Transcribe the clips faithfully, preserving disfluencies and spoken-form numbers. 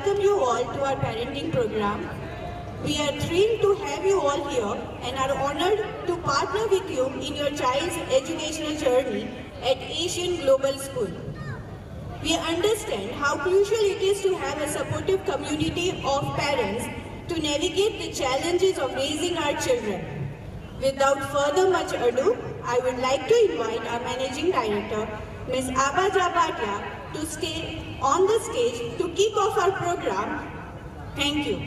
welcome you all to our parenting program. We are thrilled to have you all here and are honored to partner with you in your child's educational journey at Asian Global School. We understand how crucial it is to have a supportive community of parents to navigate the challenges of raising our children. Without further much ado, I would like to invite our Managing Director, Miz Abaja Bhatia, to stay on the stage to kick off our program. Thank you.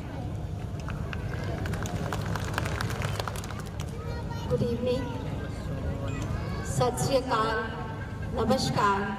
Good evening. Sat Sri Akal. Namaskar.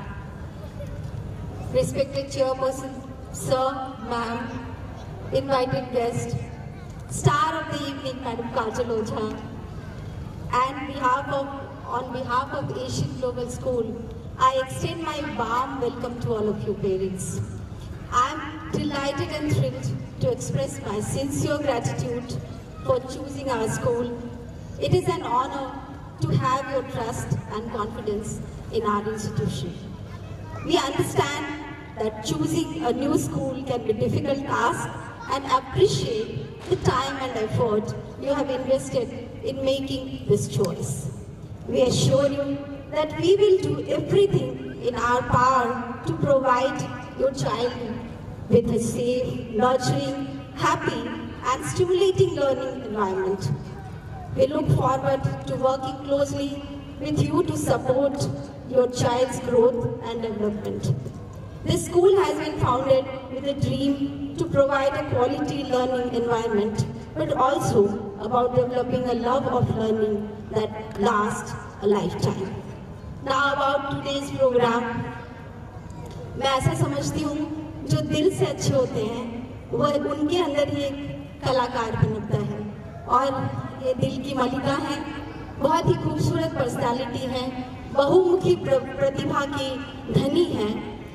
Respected Chairperson, Sir, Ma'am, invited guest, star of the evening, Madam Kajal Ojha, and behalf of, on behalf of Asian Global School, I extend my warm welcome to all of you parents. I am delighted and thrilled to express my sincere gratitude for choosing our school. It is an honor to have your trust and confidence in our institution. We understand that choosing a new school can be a difficult task and appreciate the time and effort you have invested in making this choice. We assure you that we will do everything in our power to provide your child with a safe, nurturing, happy and stimulating learning environment. We look forward to working closely with you to support your child's growth and development. This school has been founded with a dream to provide a quality learning environment, but also about developing a love of learning that lasts a lifetime. Now about today's program, मैं ऐसा समझती हूँ जो दिल से अच्छे होते हैं वह उनके अंदर ही एक कलाकार बनता है और ये दिल की मलिका है, बहुत ही खूबसूरत पर्सनालिटी है, बहुमुखी प्रतिभा की धनी है।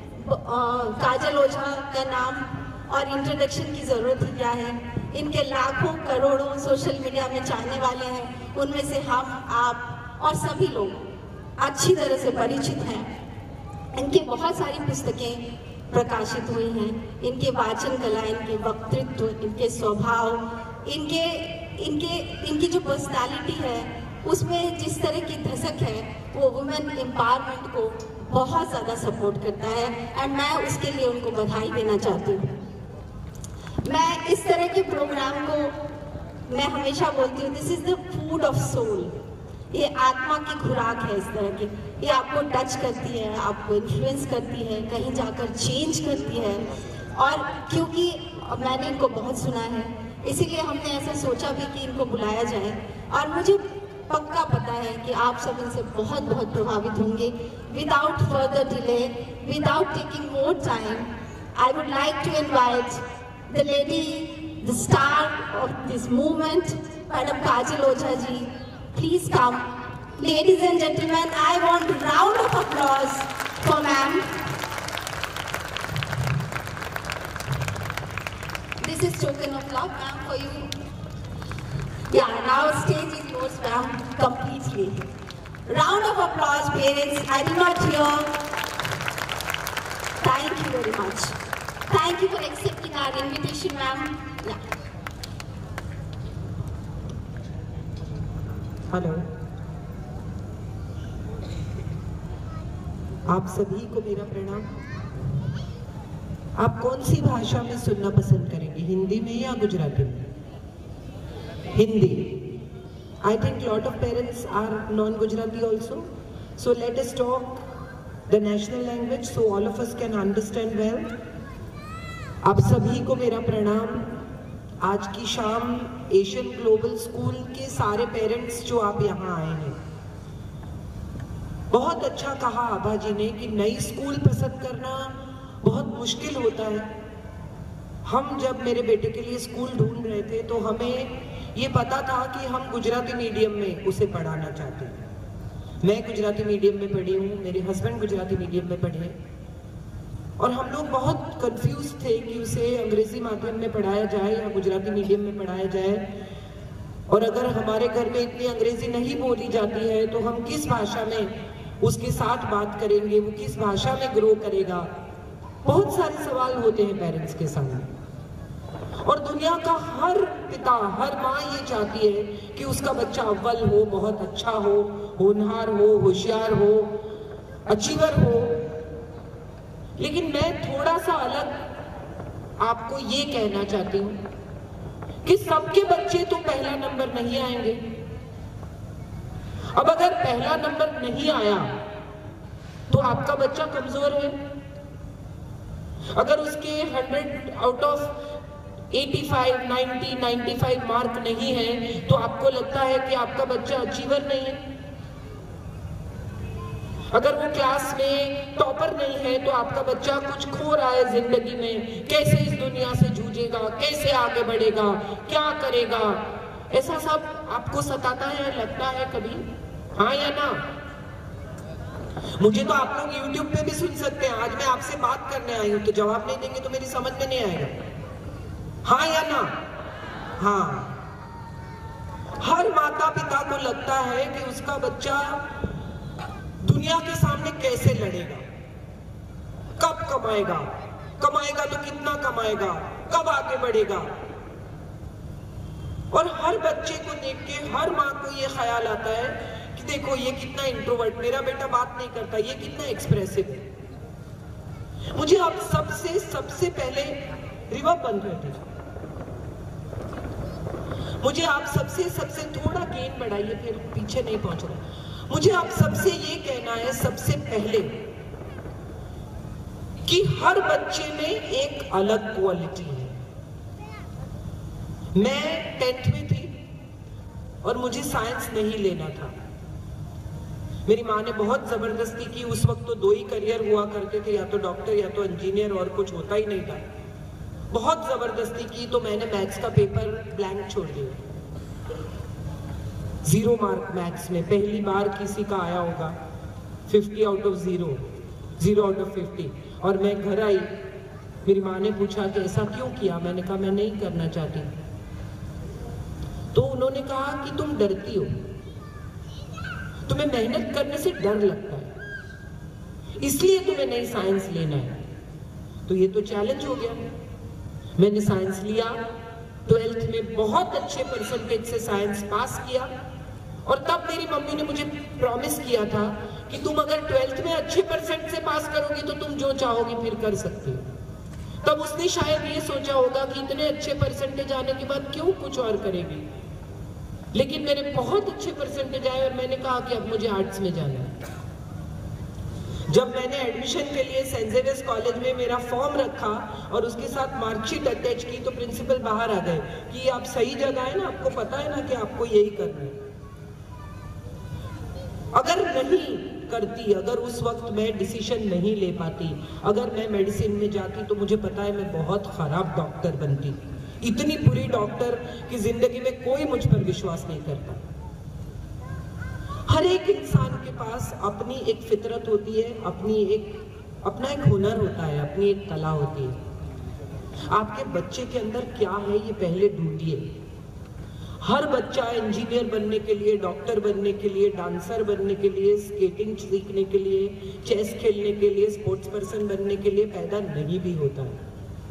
काजल ओझा का नाम और इंट्रोडक्शन की ज़रूरत ही क्या है। इनके लाखों करोड़ों सोशल मीडिया में चाहने वाले हैं, उनमें से हम, आप और सभी लोग अच्छी तरह से परिचित हैं। इनकी बहुत सारी पुस्तकें प्रकाशित हुई हैं। इनके वाचन कला, इनके वक्तृत्व, इनके स्वभाव, इनके इनके इनकी जो पर्सनालिटी है उसमें जिस तरह की धसक है वो वुमेन एम्पावरमेंट को बहुत ज़्यादा सपोर्ट करता है एंड मैं उसके लिए उनको बधाई देना चाहती हूँ। मैं इस तरह के प्रोग्राम को मैं हमेशा बोलती हूँ, this is the food of soul. ये आत्मा की खुराक है इस तरह की, ये आपको टच करती है, आपको इन्फ्लुएंस करती है, कहीं जाकर चेंज करती है। और क्योंकि मैंने इनको बहुत सुना है इसीलिए हमने ऐसा सोचा भी कि इनको बुलाया जाए और मुझे पक्का पता है कि आप सब इनसे बहुत बहुत प्रभावित होंगे। Without further delay, without taking more time, I would like to invite the lady, the star of this movement, madam Kajal Ojha ji. Please come. Ladies and gentleman, I want round of applause for ma'am. This is token of love, ma'am, for you. Yeah, now stage is yours, ma'am, completely. Round of applause, parents. I do not hear. Thank you very much. Thank you for accepting our invitation, ma'am. Yeah. Hello. आप सभी को मेरा प्रणाम। आप कौन सी भाषा में सुनना पसंद करेंगे, हिंदी में या गुजराती में? Hindi. I think lot of parents are non-Gujarati also. So let us talk the national language so all of us can understand well. आप सभी को मेरा प्रणाम। आज की शाम एशियन ग्लोबल स्कूल के सारे पेरेंट्स जो आप यहाँ आए हैं, बहुत अच्छा कहा आभा जी ने कि नई स्कूल पसंद करना बहुत मुश्किल होता है। हम जब मेरे बेटे के लिए स्कूल ढूंढ रहे थे तो हमें ये पता था कि हम गुजराती मीडियम में उसे पढ़ाना चाहते हैं। मैं गुजराती मीडियम में पढ़ी हूँ, मेरे हस्बैंड गुजराती मीडियम में पढ़े और हम लोग बहुत कंफ्यूज थे कि उसे अंग्रेजी माध्यम में पढ़ाया जाए या गुजराती मीडियम में पढ़ाया जाए। और अगर हमारे घर में इतनी अंग्रेजी नहीं बोली जाती है तो हम किस भाषा में उसके साथ बात करेंगे, वो किस भाषा में ग्रो करेगा। बहुत सारे सवाल होते हैं पेरेंट्स के सामने, और दुनिया का हर पिता, हर माँ ये चाहती है कि उसका बच्चा अव्वल हो, बहुत अच्छा हो, होनहार हो, होशियार हो, अचीवर हो। लेकिन मैं थोड़ा सा अलग आपको ये कहना चाहती हूं कि सबके बच्चे तो पहला नंबर नहीं आएंगे। अब अगर पहला नंबर नहीं आया तो आपका बच्चा कमजोर है। अगर उसके हंड्रेड आउट ऑफ पचासी, नब्बे, पचानवे मार्क नहीं है तो आपको लगता है कि आपका बच्चा अचीवर नहीं है। अगर वो क्लास में टॉपर नहीं है तो आपका बच्चा कुछ खो रहा है जिंदगी में, कैसे इस दुनिया से जूझेगा, कैसे आगे बढ़ेगा, क्या करेगा, ऐसा सब आपको सताता है, लगता है कभी? हाँ या ना? मुझे तो आप लोग यूट्यूब पे भी सुन सकते हैं। आज मैं आपसे बात करने आई हूं, तो जवाब नहीं देंगे तो मेरी समझ में नहीं आएगा। हाँ या ना? हाँ। हर माता पिता को लगता है कि उसका बच्चा दुनिया के सामने कैसे लड़ेगा, कब कमाएगा, कमाएगा तो कितना कमाएगा, कब आगे बढ़ेगा। और हर बच्चे को देख के हर माँ को ये ख्याल आता है कि देखो ये कितना इंट्रोवर्ट, मेरा बेटा बात नहीं करता, ये कितना एक्सप्रेसिव है। मुझे आप सबसे सबसे पहले रिवा बंद कर दीजिए। मुझे आप सबसे सबसे थोड़ा गेन बढ़ाइए, फिर पीछे नहीं पहुंच रहा। मुझे आप सबसे ये कहना है सबसे पहले कि हर बच्चे में एक अलग क्वालिटी है। मैं टेंथ में थी और मुझे साइंस नहीं लेना था। मेरी माँ ने बहुत जबरदस्ती की। उस वक्त तो दो ही करियर हुआ करते थे, या तो डॉक्टर या तो इंजीनियर, और कुछ होता ही नहीं था। बहुत जबरदस्ती की तो मैंने मैथ्स का पेपर ब्लैंक छोड़ दिया। जीरो मार्क मैथ्स में पहली बार किसी का आया होगा, fifty out of zero, zero out of fifty. और मैं घर आई, मेरी माँ ने पूछा कि ऐसा क्यों किया। मैंने कहा मैं नहीं करना चाहती। तो उन्होंने कहा कि तुम डरती हो, तुम्हें मेहनत करने से डर लगता है, इसलिए तुम्हें नहीं साइंस लेना है। तो ये तो चैलेंज हो गया। मैंने साइंस लिया, ट्वेल्थ में बहुत अच्छे परसेंटेज से साइंस पास किया। और तब मेरी मम्मी ने मुझे प्रॉमिस किया था कि तुम अगर ट्वेल्थ में अच्छे परसेंट से पास करोगी तो तुम जो चाहोगी फिर कर सकती हो। तब उसने शायद ये सोचा होगा कि इतने अच्छे परसेंटेज आने के बाद क्यों कुछ और करेगी। लेकिन मेरे बहुत अच्छे परसेंटेज आए और मैंने कहा कि अब मुझे आर्ट्स में जाना है। जब मैंने एडमिशन के लिए सेंट जेवियर्स कॉलेज में मेरा फॉर्म रखा और उसके साथ मार्कशीट अटैच की तो प्रिंसिपल बाहर आ गए कि आप सही जगह है ना, आपको पता है ना कि आपको यही करना है। अगर नहीं करती, अगर उस वक्त मैं डिसीजन नहीं ले पाती, अगर मैं मेडिसिन में जाती तो मुझे पता है मैं बहुत खराब डॉक्टर बनती। इतनी बुरी डॉक्टर कि जिंदगी में कोई मुझ पर विश्वास नहीं करता। हर एक इंसान के पास अपनी एक फितरत होती है, अपनी एक अपना एक हुनर होता है, अपनी एक कला होती है। आपके बच्चे के अंदर क्या है ये पहले ढूंढिए। हर बच्चा इंजीनियर बनने के लिए, डॉक्टर बनने के लिए, डांसर बनने के लिए, स्केटिंग सीखने के लिए, चेस खेलने के लिए, स्पोर्ट्स पर्सन बनने के लिए पैदा नहीं भी होता है।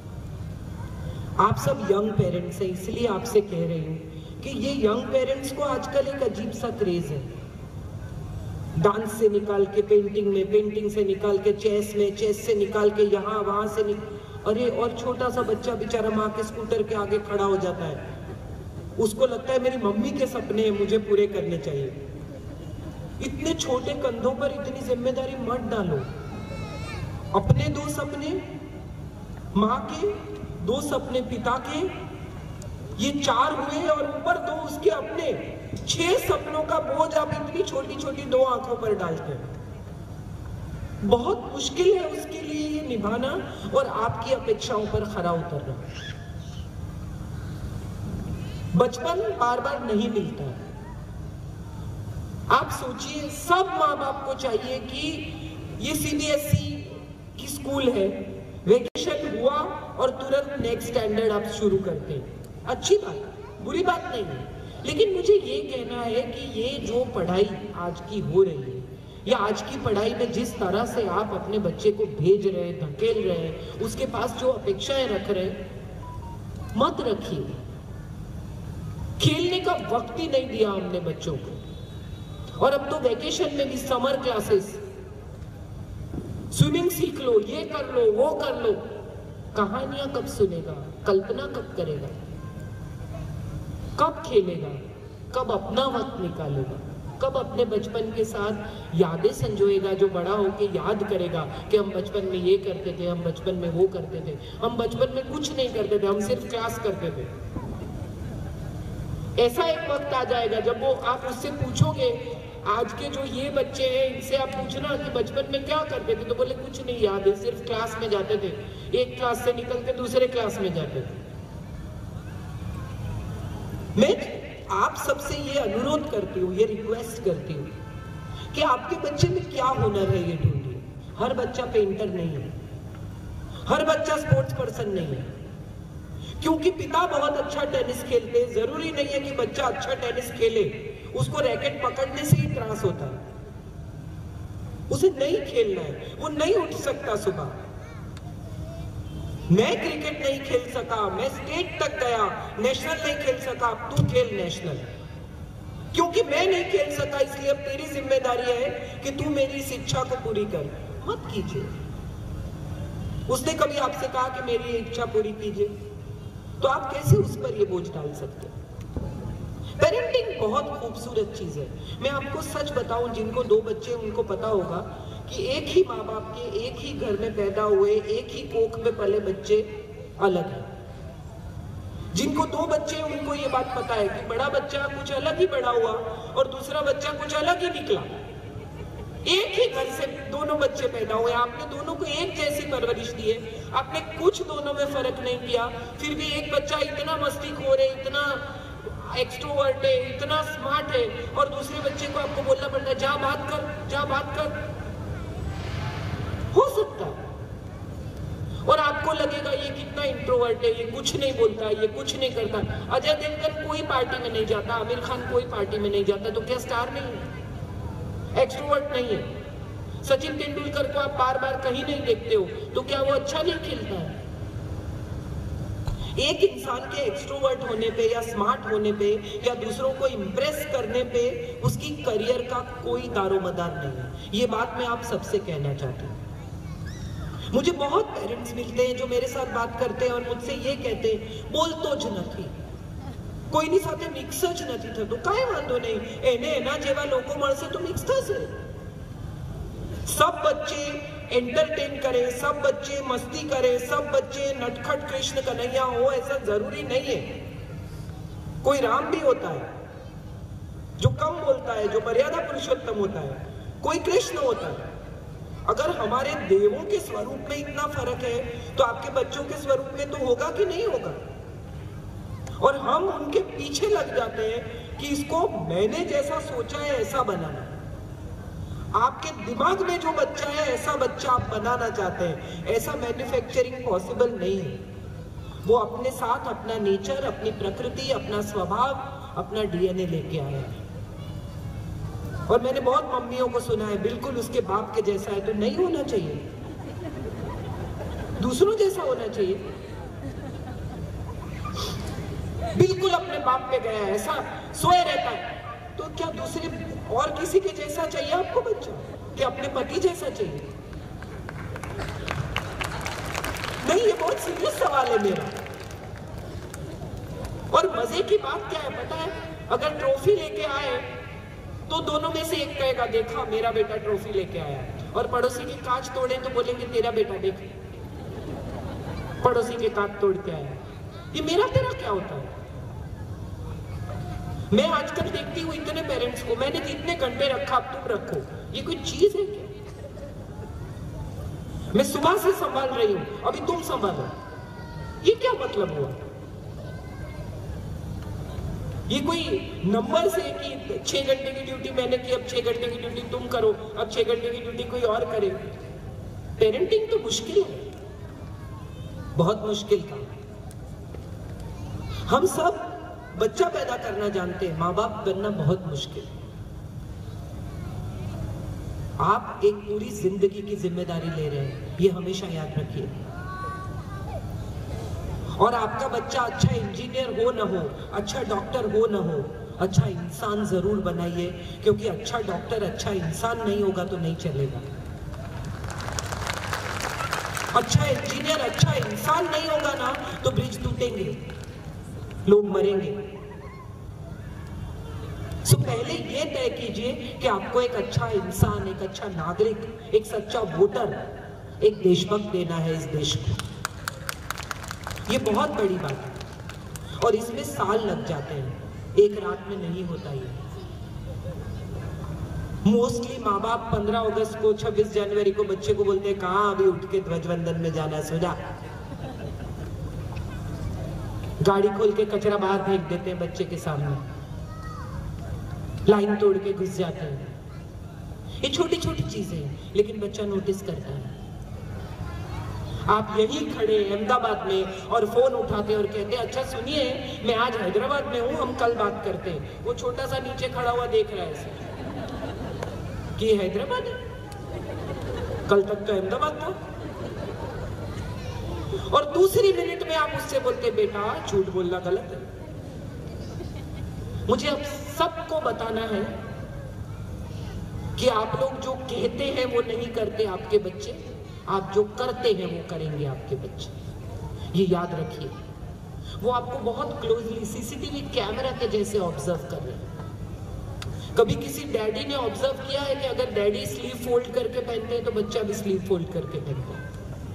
आप सब यंग पेरेंट्स हैं, इसलिए आपसे कह रही हूँ कि ये यंग पेरेंट्स को आजकल एक अजीब सा क्रेज है। डांस से निकाल के पेंटिंग में, पेंटिंग से निकाल के चेस में, चेस से निकाल के यहाँ वहां से निक... अरे और छोटा सा बच्चा बेचारा माँ के स्कूटर के आगे खड़ा हो जाता है। उसको लगता है मेरी मम्मी के सपने मुझे पूरे करने चाहिए। इतने छोटे कंधों पर इतनी जिम्मेदारी मत डालो। अपने दो सपने, माँ के दो सपने, पिता के, ये चार हुए और ऊपर दो उसके अपने, छह सपनों का बोझ आप इतनी छोटी छोटी दो आंखों पर डालते हैं। बहुत मुश्किल है उसके लिए ये निभाना और आपकी अपेक्षाओं पर खरा उतरना। बचपन बार बार नहीं मिलता है। आप सोचिए, सब माँ बाप को चाहिए कि ये सीबीएसई की स्कूल है, वेकेशन हुआ और तुरंत नेक्स्ट स्टैंडर्ड आप शुरू करते हैं। अच्छी बात, बुरी बात नहीं है, लेकिन मुझे ये कहना है कि ये जो पढ़ाई आज की हो रही है, या आज की पढ़ाई में जिस तरह से आप अपने बच्चे को भेज रहे हैं, धकेल रहे हैं, उसके पास जो अपेक्षाएं रख रहे हैं, मत रखिए। खेलने का वक्त ही नहीं दिया हमने बच्चों को। और अब तो वैकेशन में भी समर क्लासेस, स्विमिंग सीख लो, ये कर लो, वो कर लो। कहानियां कब सुनेगा, कल्पना कब करेगा, कब खेलेगा, कब अपना वक्त निकालेगा, कब अपने बचपन के साथ यादें संजोएगा, जो बड़ा होके याद करेगा कि हम बचपन में ये करते थे, हम बचपन में वो करते थे। हम बचपन में कुछ नहीं करते थे, हम सिर्फ क्लास करते थे। ऐसा एक वक्त आ जाएगा जब वो, आप उससे पूछोगे, आज के जो ये बच्चे हैं इनसे आप पूछना कि बचपन में क्या करते थे, तो बोले कुछ नहीं याद है, सिर्फ क्लास में जाते थे, एक क्लास से निकल के दूसरे क्लास में जाते थे। मैं आप सबसे ये अनुरोध करती हूँ, ये रिक्वेस्ट करती हूँ कि आपके बच्चे में क्या हुनर है ये ढूंढिए। हर बच्चा पेंटर नहीं है, हर बच्चा स्पोर्ट्स पर्सन नहीं है। क्योंकि पिता बहुत अच्छा टेनिस खेलते हैं, जरूरी नहीं है कि बच्चा अच्छा टेनिस खेले। उसको रैकेट पकड़ने से ही त्रास होता है, उसे नहीं खेलना है, वो नहीं उठ सकता सुबह। मैं क्रिकेट नहीं खेल सका, मैं स्टेट तक गया, नेशनल नहीं खेल सका, तू खेल नेशनल। क्योंकि मैं नहीं खेल सका इसलिए अब तेरी जिम्मेदारी है कि तू मेरी इस इच्छा को पूरी कर। मत कीजिए। उसने कभी आपसे कहा कि मेरी इच्छा पूरी कीजिए, तो आप कैसे उस पर ये बोझ डाल सकते हैं? पेरेंटिंग बहुत खूबसूरत चीज है। मैं आपको सच बताऊं, जिनको दो बच्चे उनको पता होगा कि एक ही माँ बाप के एक ही घर में पैदा हुए, एक ही कोख में पले बच्चे अलग हैं। जिनको दो बच्चे उनको ये बात पता है कि बड़ा बच्चा कुछ अलग ही बड़ा हुआ और दूसरा बच्चा कुछ अलग ही निकला। एक ही घर से दोनों बच्चे पैदा हुए, आपने दोनों को एक जैसी परवरिश दी है, आपने कुछ दोनों में फर्क नहीं किया, फिर भी एक बच्चा इतना मस्तीखोर है, इतना एक्सट्रोवर्ट है, इतना स्मार्ट है, और दूसरे बच्चे को आपको बोलना पड़ता है जा बात कर, जा बात कर। हो सकता है। और आपको लगेगा ये कितना इंट्रोवर्ट है, ये कुछ नहीं बोलता, ये कुछ नहीं करता। अजय देवगन कोई पार्टी में नहीं जाता, आमिर खान कोई पार्टी में नहीं जाता, तो क्या स्टार नहीं है? एक्सट्रोवर्ट नहीं है? सचिन तेंदुलकर को आप बार बार कहीं नहीं देखते हो, तो क्या वो अच्छा नहीं खेलता है? एक इंसान के एक्सट्रोवर्ट होने पे या स्मार्ट होने पे या दूसरों को इम्प्रेस करने पे उसकी करियर का कोई दारोमदार नहीं है। ये बात मैं आप सबसे कहना चाहती हूँ। मुझे बहुत पेरेंट्स मिलते हैं जो मेरे साथ बात करते हैं और मुझसे ये कहते हैं, बोल तो ज નથી, કોઈની સાથે મિક્સ જ નથી થતું, કાંઈ વાંધો નહીં, એને એના જેવા લોકો મળશે તો મિક્સ થશે। सब बच्चे एंटरटेन करें, सब बच्चे मस्ती करें, सब बच्चे नटखट कृष्ण कन्हैया हो, ऐसा जरूरी नहीं है। कोई राम भी होता है जो कम बोलता है, जो मर्यादा पुरुषोत्तम होता है, कोई कृष्ण होता है। अगर हमारे देवों के स्वरूप में इतना फर्क है तो आपके बच्चों के स्वरूप में तो होगा कि नहीं होगा? और हम उनके पीछे लग जाते हैं कि इसको मैंने जैसा सोचा है ऐसा बनाना। आपके दिमाग में जो बच्चा है ऐसा बच्चा आप बनाना चाहते हैं, ऐसा मैन्युफैक्चरिंग पॉसिबल नहीं है। वो अपने साथ अपना नेचर, अपनी प्रकृति, अपना स्वभाव, अपना डीएनए लेके आया है। और मैंने बहुत मम्मियों को सुना है बिल्कुल उसके बाप के जैसा है, तो नहीं होना चाहिए, दूसरों जैसा होना चाहिए। बिल्कुल अपने बाप पे गया है, ऐसा सोए रहता है, तो क्या दूसरे और किसी के जैसा चाहिए आपको बच्चा? क्या अपने पति जैसा चाहिए? नहीं, ये बहुत सीरियस सवाल है मेरा। और मजे की बात क्या है पता है? अगर ट्रॉफी लेके आए तो दोनों में से एक कहेगा देखा मेरा बेटा ट्रॉफी लेके आया, और पड़ोसी के कांच तोड़े तो बोलेंगे तेरा बेटा देख पड़ोसी के कांच तोड़ के आया। ये मेरा तेरा क्या होता है? मैं आजकल देखती हूँ इतने पेरेंट्स को, मैंने जितने घंटे रखा अब तुम रखो, ये कोई चीज है क्या? मैं सुबह से संभाल रही हूं, अभी तुम संभालो, ये क्या मतलब हुआ? ये कोई नंबर से कि छह घंटे की ड्यूटी मैंने की, अब छह घंटे की ड्यूटी तुम करो, अब छह घंटे की ड्यूटी कोई और करे। पेरेंटिंग तो मुश्किल है, बहुत मुश्किल काम। हम सब बच्चा पैदा करना जानते हैं, माँ बाप बनना बहुत मुश्किल। आप एक पूरी जिंदगी की जिम्मेदारी ले रहे हैं, ये हमेशा याद रखिए। और आपका बच्चा अच्छा इंजीनियर हो ना हो, अच्छा डॉक्टर हो ना हो, अच्छा इंसान जरूर बनाइए, क्योंकि अच्छा डॉक्टर अच्छा इंसान नहीं होगा तो नहीं चलेगा। अच्छा इंजीनियर अच्छा इंसान नहीं होगा ना तो ब्रिज टूटेंगे, लोग मरेंगे। सो पहले ये तय कीजिए कि आपको एक अच्छा इंसान, एक अच्छा नागरिक, एक सच्चा वोटर, एक देशभक्त देना है इस देश को। ये बहुत बड़ी बात है और इसमें साल लग जाते हैं, एक रात में नहीं होता ये। मोस्टली माँ बाप पंद्रह अगस्त को, छब्बीस जनवरी को बच्चे को बोलते हैं कहाँ अभी उठ के ध्वजवंदन में जाना है, सो जा। गाड़ी खोल के कचरा बाहर फेंक देते हैं बच्चे के सामने, लाइन तोड़ के घुस जाते हैं। ये छोटी छोटी चीजें हैं लेकिन बच्चा नोटिस करता है। आप यहीं खड़े अहमदाबाद में और फोन उठाते और कहते अच्छा सुनिए मैं आज हैदराबाद में हूं, हम कल बात करते हैं। वो छोटा सा नीचे खड़ा हुआ देख रहा है ऐसे कि हैदराबाद है, कल तक तो अहमदाबाद था। और दूसरी मिनट में आप उससे बोलते बेटा झूठ बोलना गलत है। मुझे अब सबको बताना है कि आप लोग जो कहते हैं वो नहीं करते आपके बच्चे, आप जो करते हैं वो करेंगे आपके बच्चे। ये याद रखिए। वो आपको बहुत क्लोजली सीसीटीवी कैमरा के जैसे ऑब्जर्व कर रहे हैं। कभी किसी डैडी ने ऑब्जर्व किया है कि अगर डैडी स्लीव फोल्ड करके पहनते हैं तो बच्चा भी स्लीव फोल्ड करके पहनता है।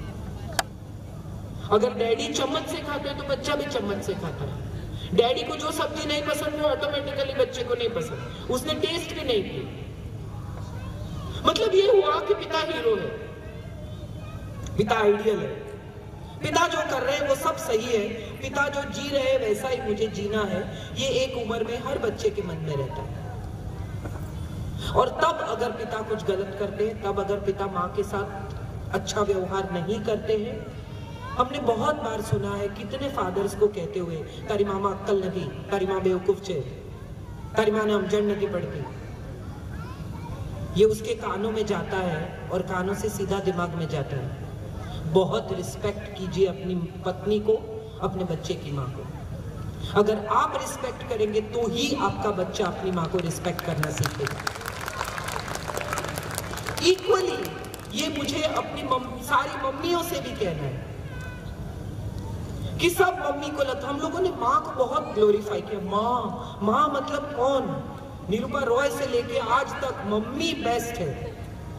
अगर डैडी चम्मच से खाते हैं तो बच्चा भी चम्मच से खाता है। डैडी को जो सब्जी नहीं पसंद वो ऑटोमेटिकली बच्चे को नहीं पसंद, उसने टेस्ट भी नहीं की। मतलब ये हुआ कि पिता हीरो है, पिता आइडियल है, पिता जो कर रहे हैं वो सब सही है, पिता जो जी रहे हैं वैसा ही मुझे जीना है। ये एक उम्र में हर बच्चे के मन में रहता है। और तब अगर पिता कुछ गलत करते हैं, तब अगर पिता माँ के साथ अच्छा व्यवहार नहीं करते हैं, हमने बहुत बार सुना है कितने फादर्स को कहते हुए तारी मामा अक्कल नदी, तारी माँ बेवकूफ छे, तारी माँ ने हमजन नदी पड़ती। ये उसके कानों में जाता है और कानों से सीधा दिमाग में जाता है। बहुत रिस्पेक्ट कीजिए अपनी पत्नी को, अपने बच्चे की माँ को। अगर आप रिस्पेक्ट करेंगे तो ही आपका बच्चा अपनी माँ को रिस्पेक्ट करना सीखेगा। इक्वली ये मुझे अपनी मम, सारी मम्मियों से भी कहना है कि सब मम्मी को लगता, हम लोगों ने माँ को बहुत ग्लोरीफाई किया। माँ माँ मतलब कौन? निरूपा रॉय से लेके आज तक मम्मी बेस्ट है।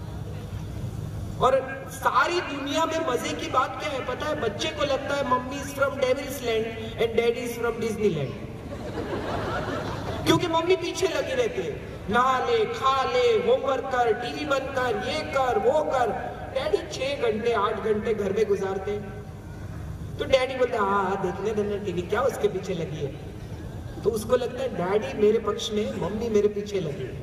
और सारी दुनिया में मजे की बात क्या है पता है? बच्चे को लगता है mummy is from devil's land and daddy is from Disneyland, क्योंकि मम्मी पीछे लगी रहती है, नहा ले, खा ले, होमवर्क कर, टीवी बंद कर, ये कर, वो कर। डैडी छह घंटे आठ घंटे घर में गुजारते हैं, तो डैडी बोलते हाँ हाँ देखने देना टीवी, क्या उसके पीछे लगी है। तो उसको लगता है डैडी मेरे पक्ष में, मम्मी मेरे पीछे लगी है।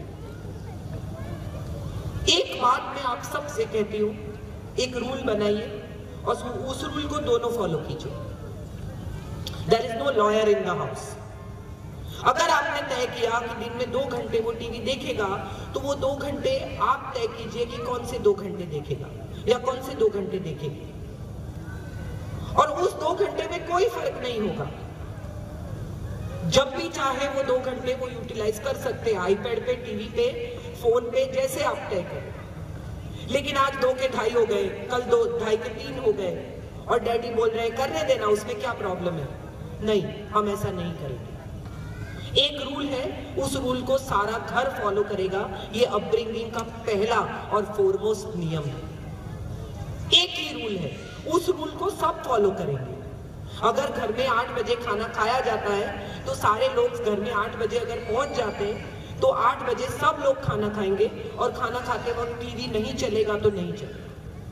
एक बात मैं आप सबसे कहती हूँ, एक रूल बनाइए और उस रूल को दोनों फॉलो कीजिए। There is no lawyer in the house. अगर आपने तय किया कि दिन में दो घंटे वो टीवी देखेगा, तो वो दो घंटे आप तय कीजिए कि कौन से दो घंटे देखेगा या कौन से दो घंटे देखेगी। और उस दो घंटे में कोई फर्क नहीं होगा। जब भी चाहे वो दो घंटे वो यूटिलाइज कर सकते हैं, आईपैड पे, टीवी पे, फोन पे, जैसे आप तय करें। लेकिन आज दो के ढाई हो गए, कल दो ढाई के तीन हो गए और डैडी बोल रहे हैं करने देना, उसमें क्या प्रॉब्लम है? नहीं, हम ऐसा नहीं करेंगे। एक रूल है, उस रूल को सारा घर फॉलो करेगा। ये अपब्रिंगिंग का पहला और फोरमोस्ट नियम है। एक ही रूल है, उस रूल को सब फॉलो करेंगे। अगर घर में आठ बजे खाना खाया जाता है तो सारे लोग घर में आठ बजे अगर पहुंच जाते हैं तो आठ बजे सब लोग खाना खाएंगे और खाना खाते वक्त टीवी नहीं चलेगा तो नहीं चलेगा।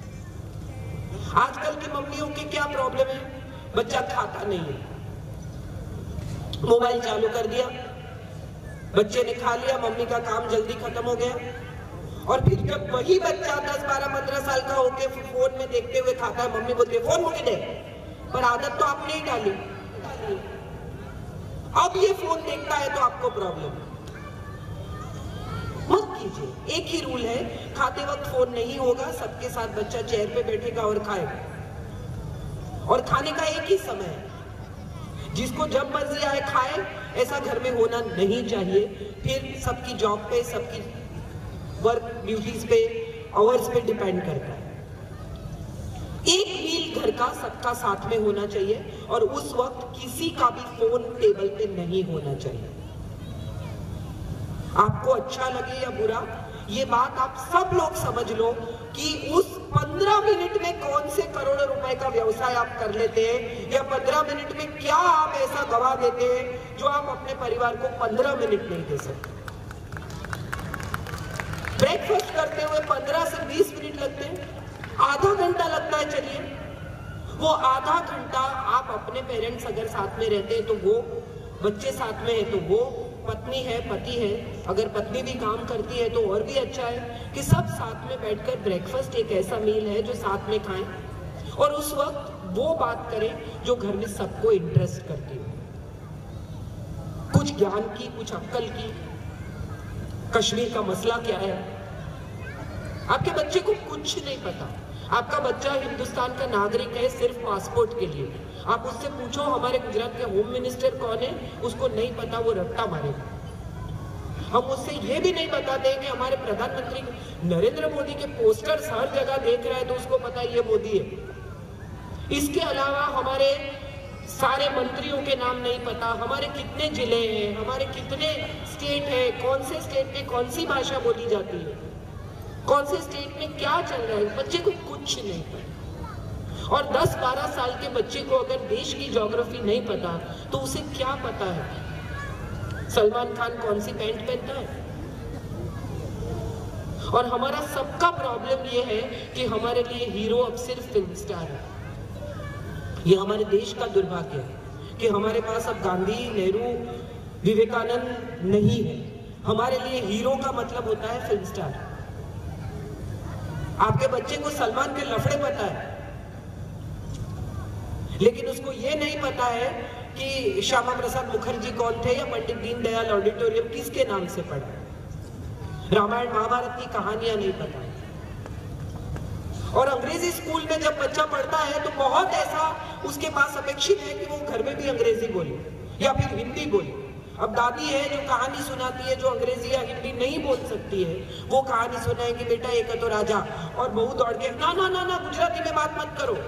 आजकल की मम्मियों की क्या प्रॉब्लम है? बच्चा खाता नहीं है, मोबाइल चालू कर दिया, बच्चे ने खा लिया, मम्मी का काम जल्दी खत्म हो गया। और फिर जब वही बच्चा दस बारह पंद्रह साल का होके फोन में देखते हुए खाता है, मम्मी बोलती है फोन मुझे दे, पर आदत तो आपने ही डाली। अब ये फोन देखता है तो आपको प्रॉब्लम। मत कीजिए। एक ही रूल है, खाते वक्त फोन नहीं होगा, सबके साथ बच्चा चेयर पे बैठेगा और खाएगा। और खाने का एक ही समय है, जिसको जब मर्जी आए खाए, ऐसा घर में होना नहीं चाहिए। फिर सबकी जॉब पे, सबकी वर्क ड्यूटीज पे, आवर्स पे डिपेंड करता है। एक मील घर का सबका साथ में होना चाहिए और उस वक्त किसी का भी फोन टेबल पे नहीं होना चाहिए। आपको अच्छा लगे या बुरा, ये बात आप सब लोग समझ लो कि उस पंद्रह मिनट में कौन से करोड़ों रुपए का व्यवसाय आप कर लेते हैं, या पंद्रह मिनट में क्या आप ऐसा गवा देते हैं जो आप अपने परिवार को पंद्रह मिनट नहीं दे सकते। ब्रेकफास्ट करते हुए पंद्रह से बीस मिनट लगते हैं, आधा घंटा लगता है। चलिए, वो आधा घंटा आप अपने पेरेंट्स अगर साथ में रहते हैं तो वो, बच्चे साथ में है तो वो, पत्नी है, पति है, अगर पत्नी भी काम करती है तो और भी अच्छा है कि सब साथ में बैठकर ब्रेकफास्ट एक ऐसा मील है जो साथ में खाएं और उस वक्त वो बात करें जो घर में सबको इंटरेस्ट करती हो, कुछ ज्ञान की, कुछ अक्ल की। कश्मीर का मसला क्या है, आपके बच्चे को कुछ नहीं पता। आपका बच्चा हिंदुस्तान का नागरिक है सिर्फ पासपोर्ट के लिए। आप उससे पूछो हमारे गुजरात के होम मिनिस्टर कौन है, उसको नहीं पता, वो रट्टा मारेगा। हम उससे ये भी नहीं बताते कि हमारे प्रधानमंत्री नरेंद्र मोदी के पोस्टर्स हर जगह देख रहा है तो उसको पता है ये मोदी है। इसके अलावा हमारे सारे मंत्रियों के नाम नहीं पता, हमारे कितने जिले हैं, हमारे कितने स्टेट है, कौन से स्टेट में कौन सी भाषा बोली जाती है, कौन से स्टेट में क्या चल रहा है, बच्चे को कुछ नहीं पता। और दस बारह साल के बच्चे को अगर देश की ज्योग्राफी नहीं पता तो उसे क्या पता है सलमान खान कौन सी पैंट पहनता है। और हमारा सबका प्रॉब्लम ये है कि हमारे लिए हीरो अब सिर्फ फिल्म स्टार है। ये हमारे देश का दुर्भाग्य है कि हमारे पास अब गांधी, नेहरू, विवेकानंद नहीं है। हमारे लिए हीरो का मतलब होता है फिल्म स्टार। आपके बच्चे को सलमान के लफड़े पता है, लेकिन उसको ये नहीं पता है कि श्यामा प्रसाद मुखर्जी कौन थे या पंडित दीनदयाल ऑडिटोरियम किसके नाम से पढ़ा। रामायण महाभारत की कहानियां नहीं पता। और अंग्रेजी स्कूल में जब बच्चा पढ़ता है तो बहुत ऐसा उसके पास अपेक्षित है कि वो घर में भी अंग्रेजी बोले या फिर हिंदी बोले। अब दादी है जो कहानी सुनाती है, जो अंग्रेजी या हिंदी नहीं बोल सकती है, वो कहानी सुनाएगी, बेटा एक तो राजा, और बहू दौड़ के ना ना ना ना गुजराती में बात मत करो।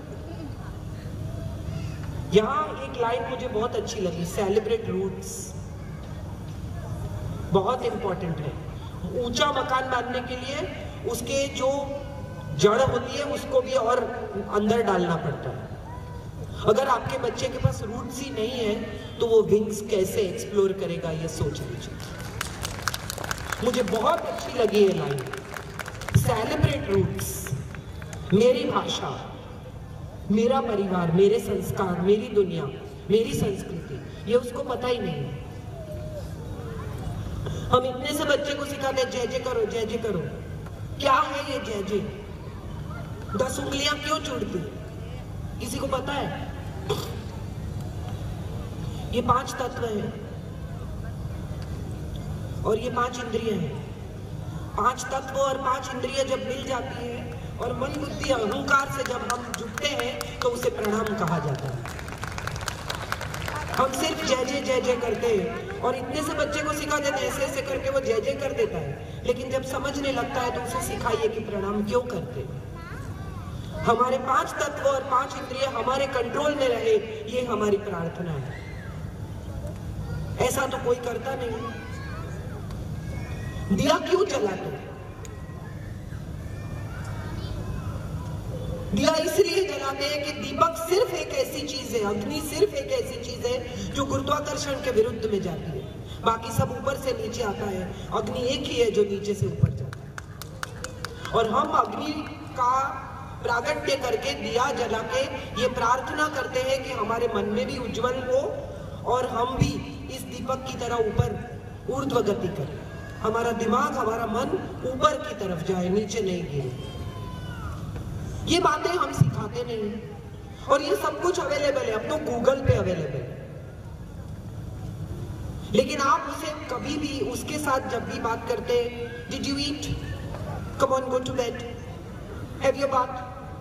यहाँ एक लाइन मुझे बहुत अच्छी लगी, सेलिब्रेट रूट्स, बहुत इंपॉर्टेंट है। ऊंचा मकान बांधने के लिए उसके जो जड़ होती है उसको भी और अंदर डालना पड़ता है। अगर आपके बच्चे के पास रूट्स ही नहीं है तो वो विंग्स कैसे एक्सप्लोर करेगा, ये सोच लीजिए। मुझे बहुत अच्छी लगी ये लाइन, सेलिब्रेट रूट्स। मेरी भाषा, मेरा परिवार, मेरे संस्कार, मेरी दुनिया, मेरी संस्कृति, ये उसको पता ही नहीं है। हम इतने से बच्चे को सिखाते हैं जय जय करो, जय जय करो। क्या है ये जय जय? दस उंगलियां क्यों जुड़ती? किसी को पता है? ये पांच तत्व हैं और ये पांच इंद्रियां हैं। पांच तत्व और पांच इंद्रियां जब मिल जाती है और मन बुद्धि अहंकार से जब हम जुटते हैं तो उसे प्रणाम कहा जाता है। हम सिर्फ जय जय जय जय करते हैं और इतने से बच्चे को सिखा देते हैं, ऐसे ऐसे करके वो जय जय कर देता है। लेकिन जब समझने लगता है तो उसे सिखाइए कि प्रणाम क्यों करते हैं। हमारे पांच तत्व और पांच इंद्रियां हमारे कंट्रोल में रहे, ये हमारी प्रार्थना है। ऐसा तो कोई करता नहीं। दिया क्यों जलाते? दिया इसलिए जलाते हैं कि दीपक सिर्फ एक ऐसी चीज है, अग्नि सिर्फ एक ऐसी चीज है जो गुरुत्वाकर्षण के विरुद्ध में जाती है। बाकी सब ऊपर से नीचे आता है, अग्नि एक ही है जो नीचे से ऊपर जाता है। और हम अग्नि का प्रागट्य करके, दिया जला के ये प्रार्थना करते हैं कि हमारे मन में भी उज्जवल हो और हम भी इस दीपक की तरह ऊपर ऊर्ध्व गति करें। हमारा दिमाग, हमारा मन ऊपर की तरफ जाए, नीचे नहीं गिरे। ये बातें हम सिखाते नहीं और ये सब कुछ अवेलेबल है, अब तो गूगल पे अवेलेबल है। लेकिन आप उसे कभी भी उसके साथ जब भी बात करते, did you eat, come on go to bed, have your bath,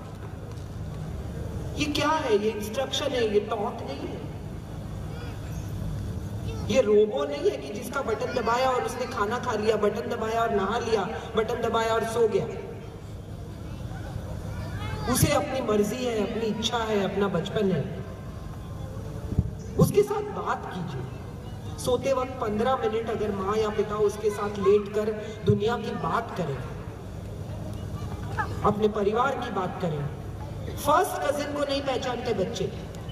ये क्या है? ये इंस्ट्रक्शन है, ये टॉक नहीं है, ये रोबो नहीं है कि जिसका बटन दबाया और उसने खाना खा लिया, बटन दबाया और नहा लिया, बटन दबाया और सो गया। उसे अपनी मर्जी है, अपनी इच्छा है, अपना बचपन है, उसके साथ बात कीजिए। सोते वक्त पंद्रह मिनट अगर माँ या पिता उसके साथ लेटकर दुनिया की बात करें, अपने परिवार की बात करें। फर्स्ट कजिन को नहीं पहचानते बच्चे,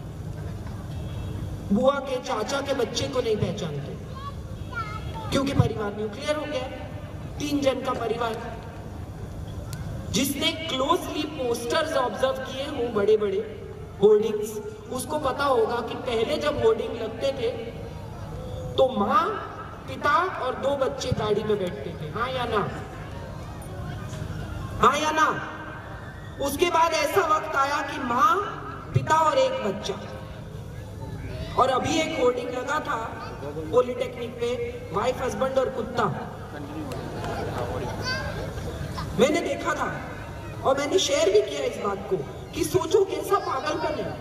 बुआ के चाचा के बच्चे को नहीं पहचानते, क्योंकि परिवार न्यूक्लियर हो गया, तीन जन का परिवार। जिसने क्लोजली पोस्टर्स ऑब्जर्व किए हो, बड़े बड़े होर्डिंग्स, उसको पता होगा कि पहले जब होर्डिंग लगते थे तो माँ, पिता और दो बच्चे गाड़ी में बैठते थे, हाँ या ना, हाँ या ना। उसके बाद ऐसा वक्त आया कि माँ, पिता और एक बच्चा। और अभी एक होर्डिंग लगा था पॉलिटेक्निक पे, वाइफ, हस्बैंड और कुत्ता। मैंने देखा था और मैंने शेयर भी किया इस बात को कि सोचो कैसा पागलपन है।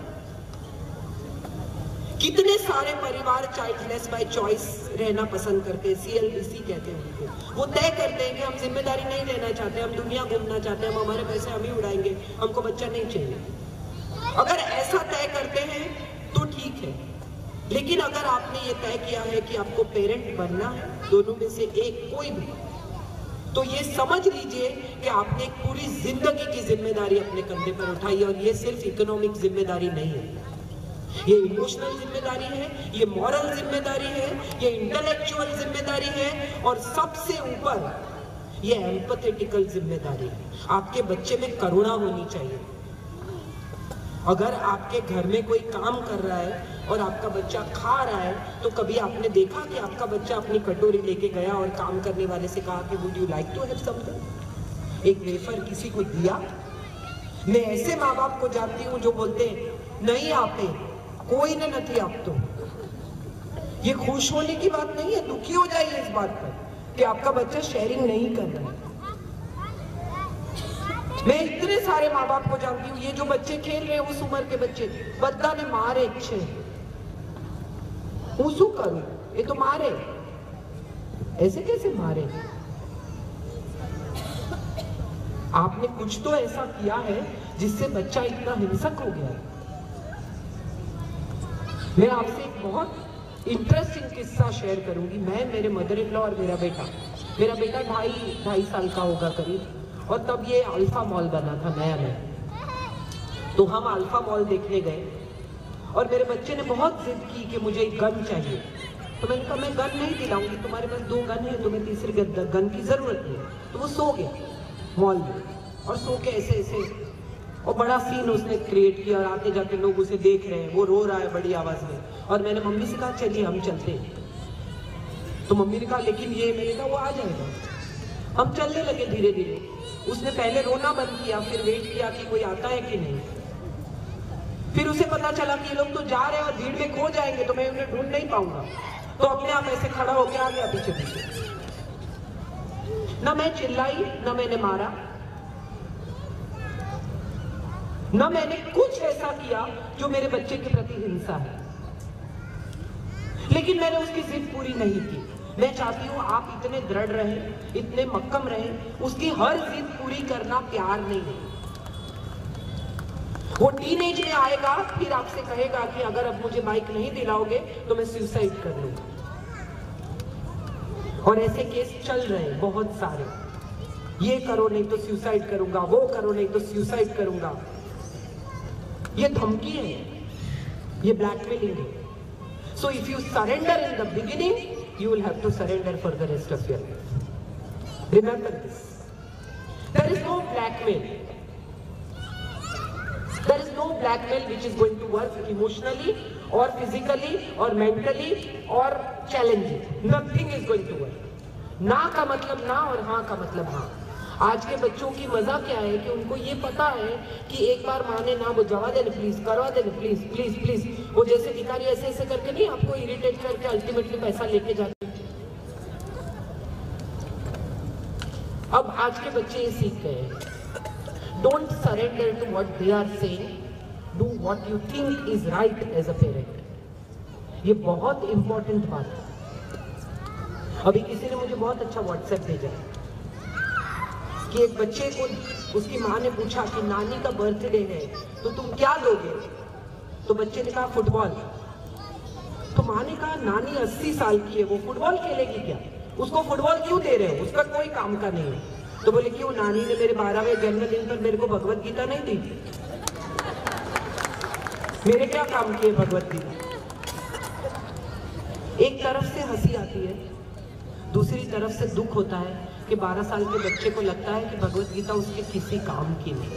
कितने सारे परिवार चाइल्डलेस बाय चॉइस रहना पसंद करते हैं, सी एल बी सी कहते हैं उनको। वो तय करते हैं कि हम जिम्मेदारी नहीं लेना चाहते, हम दुनिया घूमना चाहते हैं, हम हमारे पैसे हम ही उड़ाएंगे, हमको बच्चा नहीं चाहिए। अगर ऐसा तय करते हैं तो ठीक है, लेकिन अगर आपने ये तय किया है कि आपको पेरेंट बनना है, दोनों में से एक कोई भी, तो ये समझ लीजिए कि आपने एक पूरी जिंदगी की जिम्मेदारी अपने कंधे पर उठाई है। और ये सिर्फ इकोनॉमिक जिम्मेदारी नहीं है, ये इमोशनल जिम्मेदारी है, ये मॉरल जिम्मेदारी है, ये इंटेलेक्चुअल जिम्मेदारी है, और सबसे ऊपर ये एम्पैथेटिकल जिम्मेदारी है। आपके बच्चे में करुणा होनी चाहिए। अगर आपके घर में कोई काम कर रहा है और आपका बच्चा खा रहा है, तो कभी आपने देखा कि आपका बच्चा अपनी कटोरी लेके गया और काम करने वाले से कहा कि would you like to have something, एक वेफर किसी को दिया? मैं ऐसे माँ बाप को जानती हूँ जो बोलते हैं नहीं आपे कोई ने नहीं आप तो। ये खुश होने की बात नहीं है, दुखी हो जाइए इस बात पर कि आपका बच्चा शेयरिंग नहीं कर रहा है। मैं इतने सारे माँ बाप को जानती हूँ, ये जो बच्चे खेल रहे हैं उस उम्र के बच्चे, बद्दा ने मारे छे, शू करूं, ये तो मारे, ऐसे कैसे मारे? आपने कुछ तो ऐसा किया है जिससे बच्चा इतना हिंसक हो गया। मैं आपसे एक बहुत इंटरेस्टिंग किस्सा शेयर करूंगी। मैं, मेरे मदर इन लॉ और मेरा बेटा मेरा बेटा ढाई ढाई साल का होगा करीब, और तब ये अल्फा मॉल बना था नया नया। तो हम अल्फा मॉल देखने गए और मेरे बच्चे ने बहुत जिद की कि मुझे एक गन चाहिए। तो मैंने कहा मैं गन नहीं दिलाऊंगी, तुम्हारे पास दो गन है, तुम्हें तीसरी गन की जरूरत नहीं। तो वो सो गया मॉल में, और सो के ऐसे ऐसे, और बड़ा सीन उसने क्रिएट किया, और आते जाते लोग उसे देख रहे हैं, वो रो रहा है बड़ी आवाज में। और मैंने मम्मी से कहा चलिए हम चलते हैं। तो मम्मी ने कहा लेकिन ये, मैंने कहा वो आ जाएगा। हम चलने लगे धीरे धीरे। उसने पहले रोना बंद किया, फिर वेट किया कि कोई आता है कि नहीं। फिर उसे पता चला कि ये लोग तो जा रहे हैं और भीड़ में खो जाएंगे, तो मैं उन्हें ढूंढ नहीं पाऊंगा। तो अपने आप ऐसे खड़ा होकर आ गया पीछे पीछे। ना मैं चिल्लाई, ना मैंने मारा, ना मैंने कुछ ऐसा किया जो मेरे बच्चे के प्रति हिंसा है। लेकिन मैंने उसकी जिद पूरी नहीं की। मैं चाहती हूं आप इतने दृढ़ रहें, इतने मक्कम रहें। उसकी हर जिद पूरी करना प्यार नहीं है। वो टीनेज में आएगा, फिर आपसे कहेगा कि अगर अब मुझे बाइक नहीं दिलाओगे तो मैं सुसाइड कर लूंगा। और ऐसे केस चल रहे हैं बहुत सारे। ये करो नहीं तो सुसाइड करूंगा, वो करो नहीं तो सुसाइड करूंगा। ये धमकी है, ये ब्लैकमेलिंग है। So if you surrender in the beginning, you will have to surrender for the rest of your life. Remember this. There is no blackmail. There is no blackmail which is going to work emotionally or physically or mentally or challenging. Nothing is going to work. ना का मतलब ना और हाँ का मतलब हाँ। आज के बच्चों की मजा क्या है कि उनको ये पता है कि एक बार माँ ने ना वो जवा देने प्लीज, करवा देने प्लीज प्लीज प्लीज, वो जैसे भिखारी ऐसे ऐसे करके नहीं आपको इरिटेट करके अल्टीमेटली पैसा लेके जाते। अब आज के बच्चे ये सीख गए, don't surrender to what they are saying, do what you think is right as a parent. ये बहुत इंपॉर्टेंट बात है। अभी किसी ने मुझे बहुत अच्छा व्हाट्सएप भेजा कि एक बच्चे को उसकी माँ ने पूछा कि नानी का बर्थडे है तो तुम क्या दोगे, तो बच्चे ने कहा फुटबॉल। तो माँ ने कहा नानी अस्सी साल की है, वो फुटबॉल खेलेगी क्या, उसको फुटबॉल क्यों दे रहे हो, उसका कोई काम का नहीं है। तो बोले क्यों, नानी ने मेरे बारहवें जन्मदिन पर मेरे को भगवत गीता नहीं दी, मेरे क्या काम किए भगवत गीता। एक तरफ से हंसी आती है, दूसरी तरफ से दुख होता है कि बारह साल के बच्चे को लगता है कि भगवत गीता उसके किसी काम की नहीं।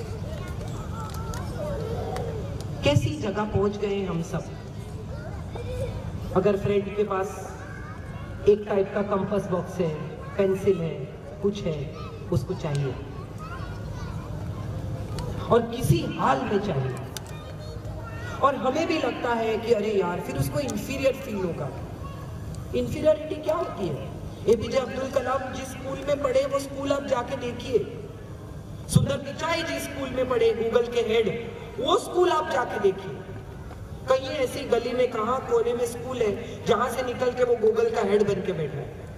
कैसी जगह पहुंच गए हम सब। अगर फ्रेंड के पास एक टाइप का कंपास बॉक्स है, पेंसिल है, कुछ है, उसको चाहिए और किसी हाल में चाहिए, और हमें भी लगता है कि अरे यार फिर उसको इंफीरियर फील होगा। इंफीरियरिटी क्या होती है? एपीजे अब्दुल कलाम जिस स्कूल में पढ़े वो स्कूल आप जाके देखिए, सुंदर पिचाई जिस स्कूल में पढ़े गूगल के हेड, वो स्कूल आप जाके देखिए। कहीं ऐसी गली में कहां कोने में स्कूल है जहां से निकल के वो गूगल का हेड बन के बैठ रहा है।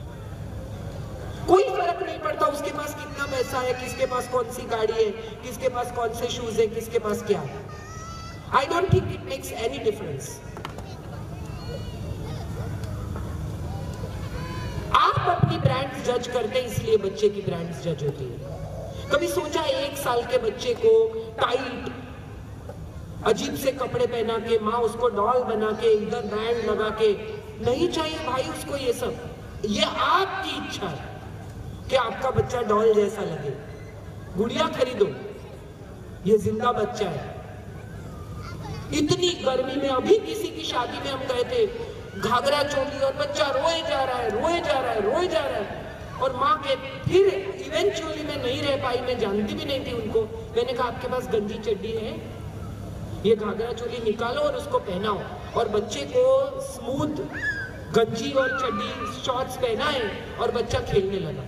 कोई फर्क नहीं पड़ता उसके पास कितना पैसा है, किसके पास कौन सी गाड़ी है, किसके पास कौन से शूज है, किसके पास क्या है। I don't think it makes any difference. आप अपनी ब्रांड्स जज करते हैं इसलिए बच्चे की ब्रांड्स जज होती है। कभी सोचा एक साल के बच्चे को टाइट अजीब से कपड़े पहना के, माँ उसको डॉल बना के, इधर बैंड लगा के, नहीं चाहिए भाई उसको ये सब। ये आपकी इच्छा है कि आपका बच्चा डॉल जैसा लगे, गुड़िया खरीदो, ये जिंदा बच्चा है। इतनी गर्मी में अभी किसी की शादी में हम गए थे, घाघरा चोली और बच्चा रोए जा रहा है रोए जा रहा है रोए जा रहा है, और माँ के फिर इवेंचुअली मैं नहीं रह पाई, मैं जानती भी नहीं थी उनको। मैंने कहा आपके पास गंजी चड्डी है, ये घाघरा चोली निकालो और उसको पहनाओ, और बच्चे को स्मूथ गंजी और चड्डी शॉर्ट्स पहनाए और बच्चा खेलने लगा।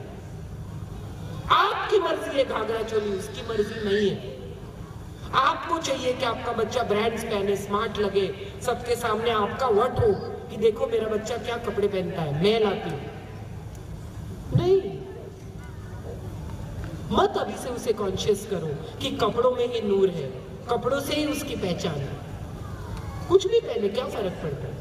आपकी मर्जी है घाघरा चोली, उसकी मर्जी नहीं है। आपको चाहिए कि आपका बच्चा ब्रांड्स पहने, स्मार्ट लगे, सबके सामने आपका वट हो कि देखो मेरा बच्चा क्या कपड़े पहनता है, मैं लाती हूं। नहीं, मत अभी से उसे कॉन्शियस करो कि कपड़ों में ही नूर है, कपड़ों से ही उसकी पहचान है। कुछ भी पहने क्या फर्क पड़ता है।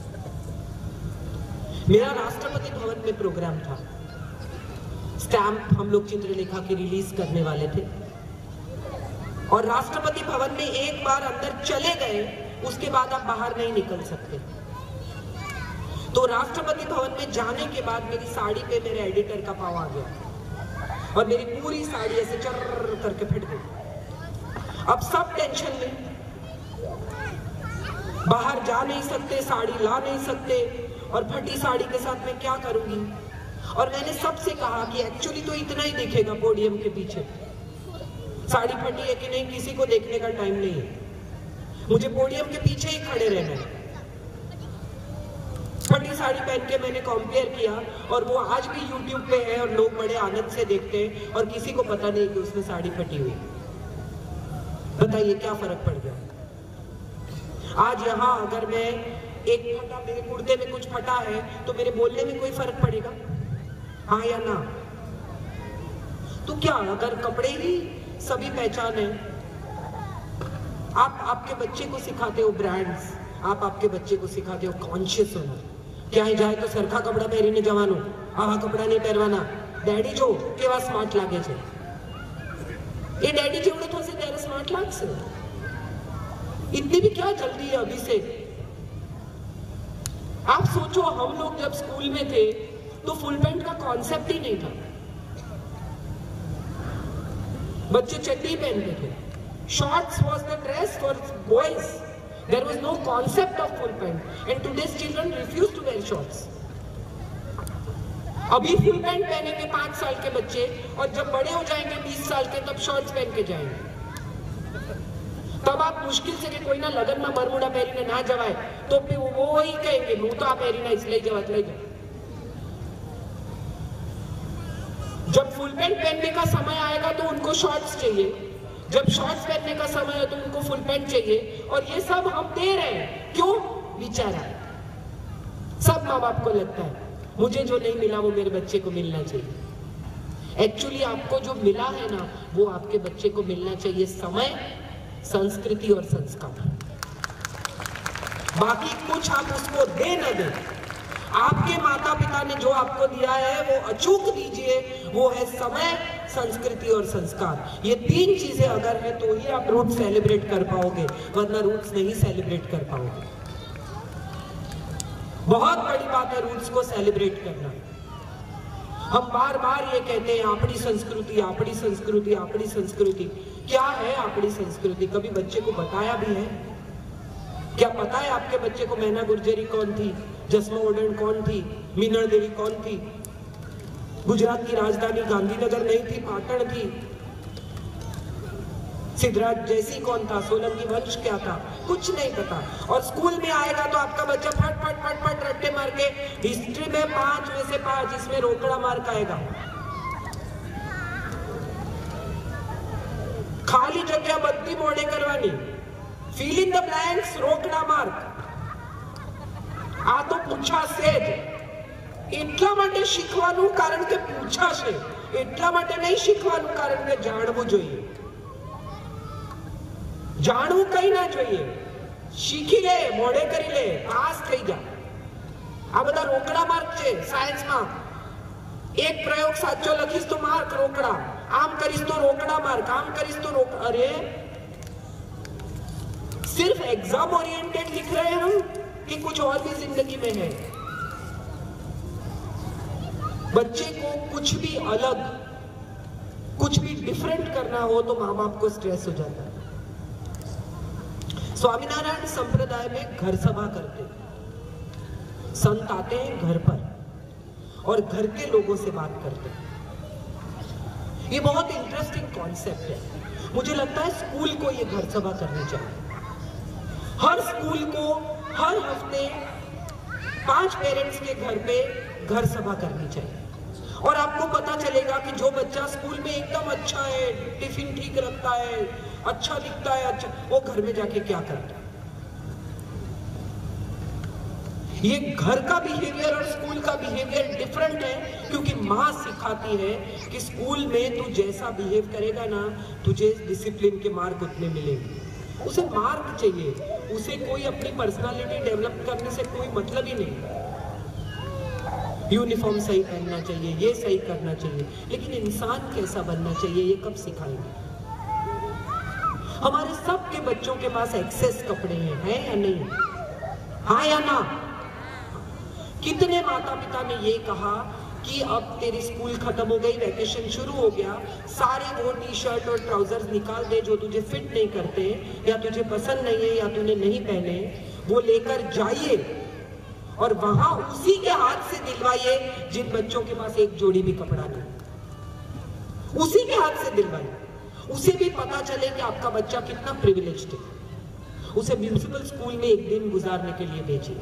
मेरा राष्ट्रपति भवन में प्रोग्राम था, स्टैम्प हम लोग चित्रलेखा की रिलीज करने वाले थे, और राष्ट्रपति भवन में एक बार अंदर चले गए उसके बाद आप बाहर नहीं निकल सकते। तो राष्ट्रपति भवन में जाने के बाद मेरी साड़ी पे मेरे एडिटर का पाव आ गया और मेरी पूरी साड़ी ऐसे चर्र करके फट गई। अब सब टेंशन में, बाहर जा नहीं सकते, साड़ी ला नहीं सकते, और फटी साड़ी के साथ मैं क्या करूंगी। और मैंने सबसे कहा कि एक्चुअली तो इतना ही दिखेगा पोडियम के पीछे, साड़ी फटी है कि नहीं किसी को देखने का टाइम नहीं है, मुझे पोडियम के पीछे ही खड़े रहना है। फटी साड़ी पहन के मैंने कंपेयर किया, और वो आज भी यूट्यूब पे है और लोग बड़े आनंद से देखते हैं, और किसी को पता नहीं कि उसमें साड़ी फटी हुई। बताइए क्या फर्क पड़ गया। आज यहाँ अगर मैं एक फटा, मेरे कुर्ते में कुछ फटा है तो मेरे बोलने में कोई फर्क पड़ेगा, हाँ या ना। तो क्या अगर कपड़े ही सभी पहचान है, आप आपके बच्चे को सिखाते हो ब्रांड्स, आप आपके बच्चे को सिखाते हो कॉन्शियस होना। क्या है जाए तो सरखा कपड़ा पहरीने जवानो, आवा कपड़ा नहीं पहरवाना, डैडी जो केवा स्मार्ट लागे छे, ये डैडी जेवड़ो थोसे त्यारे स्मार्ट लागशे। इतनी भी क्या जल्दी है अभी से। आप सोचो हम लोग जब स्कूल में थे तो फुल पैंट का कॉन्सेप्ट ही नहीं था, बच्चे चड्डी पहनते थे, shorts was the dress for boys, there was no concept of full pant, and today's children refuse to wear shorts. अभी फुल पैंट पहनेंगे पांच साल के बच्चे, और जब बड़े हो जाएंगे बीस साल के तब शॉर्ट्स पहन के जाएंगे। तब आप मुश्किल से कि कोई ना लगन में मरमुड़ा पहरीने ना जवाए, तो फिर वो वही कहेंगे હું તો આ પહેરીને इसलिए जवात लई जाओ। जब फुल पैंट पहनने का समय आएगा तो उनको शॉर्ट्स चाहिए, जब शॉर्ट्स पहनने का समय है तो उनको फुल पैंट चाहिए, और ये सब हम दे रहे हैं। क्यों? बेचारा सब माँ बाप को लगता है मुझे जो नहीं मिला वो मेरे बच्चे को मिलना चाहिए। एक्चुअली आपको जो मिला है ना वो आपके बच्चे को मिलना चाहिए, समय, संस्कृति और संस्कार। बाकी कुछ आप उसको दे न दे, आपके माता पिता ने जो आपको दिया है वो अचूक दीजिए, वो है समय, संस्कृति और संस्कार। ये तीन चीजें अगर है तो ही आप रूट सेलिब्रेट कर पाओगे, वरना रूट्स नहीं सेलिब्रेट कर पाओगे। बहुत बड़ी बात है रूट्स को सेलिब्रेट करना। हम बार बार ये कहते हैं आपकी संस्कृति, आपकी संस्कृति, आपकी संस्कृति। क्या है आपकी संस्कृति? कभी बच्चे को बताया भी है? क्या पता है आपके बच्चे को मैना गुर्जरी कौन थी, जसमा ओडन कौन थी, मीनल देवी कौन थी? गुजरात की राजधानी गांधीनगर नहीं थी, पाटण थी। सिद्धराज जैसी कौन था, सोलंकी वंश क्या था, कुछ नहीं पता। और स्कूल में आएगा तो आपका बच्चा फट फट फट फट रट्टे मार के हिस्ट्री में पांच में से पांच, इसमें रोकड़ा मार्क आएगा। खाली जगह बद्दी मोड़े करवानी, फिल इन द ब्लैंक्स, रोकड़ा मार्क। आ तो पूछा से એટલા માટે શીખવાનું કારણ કે પૂછાશે, એટલા માટે નહીં શીખવાનું કારણ કે જાણવું જોઈએ। જાણવું કઈ ના જોઈએ, શીખી લે, મોડે કરી લે, પાસ થઈ જા। આ બધા રોકડા માર્ક છે સાયન્સમાં। એક પ્રયોગ સાચો લખીશ તો માર્ક રોકડા, આમ કરીશ તો રોકડા માર્ક, આમ કરીશ તો રોક। अरे सिर्फ एग्जाम ओरिएंटेड लिख रहे हैं हम कि कुछ और भी जिंदगी में है? बच्चे को कुछ भी अलग, कुछ भी डिफरेंट करना हो तो माँ बाप को स्ट्रेस हो जाता है। स्वामीनारायण संप्रदाय में घर सभा करते हैं, संत आते हैं घर पर और घर के लोगों से बात करते हैं। ये बहुत इंटरेस्टिंग कॉन्सेप्ट है। मुझे लगता है स्कूल को ये घर सभा करनी चाहिए। हर स्कूल को हर हफ्ते पांच पेरेंट्स के घर पे घर सभा करनी चाहिए, और आपको पता चलेगा कि जो बच्चा स्कूल में एकदम अच्छा है, टिफिन ठीक रखता है, अच्छा दिखता है, अच्छा, वो घर में जाके क्या करता है। ये घर का बिहेवियर और स्कूल का बिहेवियर डिफरेंट है, क्योंकि माँ सिखाती है कि स्कूल में तू जैसा बिहेव करेगा ना, तुझे डिसिप्लिन के मार्क उतने मिलेंगे। उसे मार्क चाहिए, उसे कोई अपनी पर्सनालिटी डेवलप करने से कोई मतलब ही नहीं। यूनिफॉर्म सही पहनना चाहिए, ये सही करना चाहिए, लेकिन इंसान कैसा बनना चाहिए ये कब सिखाएंगे? हमारे सबके बच्चों के पास एक्सेस कपड़े हैं, है या नहीं? हाँ या ना? कितने माता पिता ने ये कहा कि अब तेरी स्कूल खत्म हो गई, वैकेशन शुरू हो गया, सारे वो टी शर्ट और ट्राउजर्स निकाल दे जो तुझे फिट नहीं करते, या तुझे पसंद नहीं है, या तूने नहीं पहने, वो लेकर जाइए और वहां उसी के हाथ से दिलवाइए जिन बच्चों के पास एक जोड़ी भी कपड़ा नहीं। उसी के हाथ से दिलवाइए, उसे भी पता चले कि आपका बच्चा कितना प्रिविलेज्ड है। उसे म्यूनिसिपल स्कूल में एक दिन गुजारने के लिए भेजिए,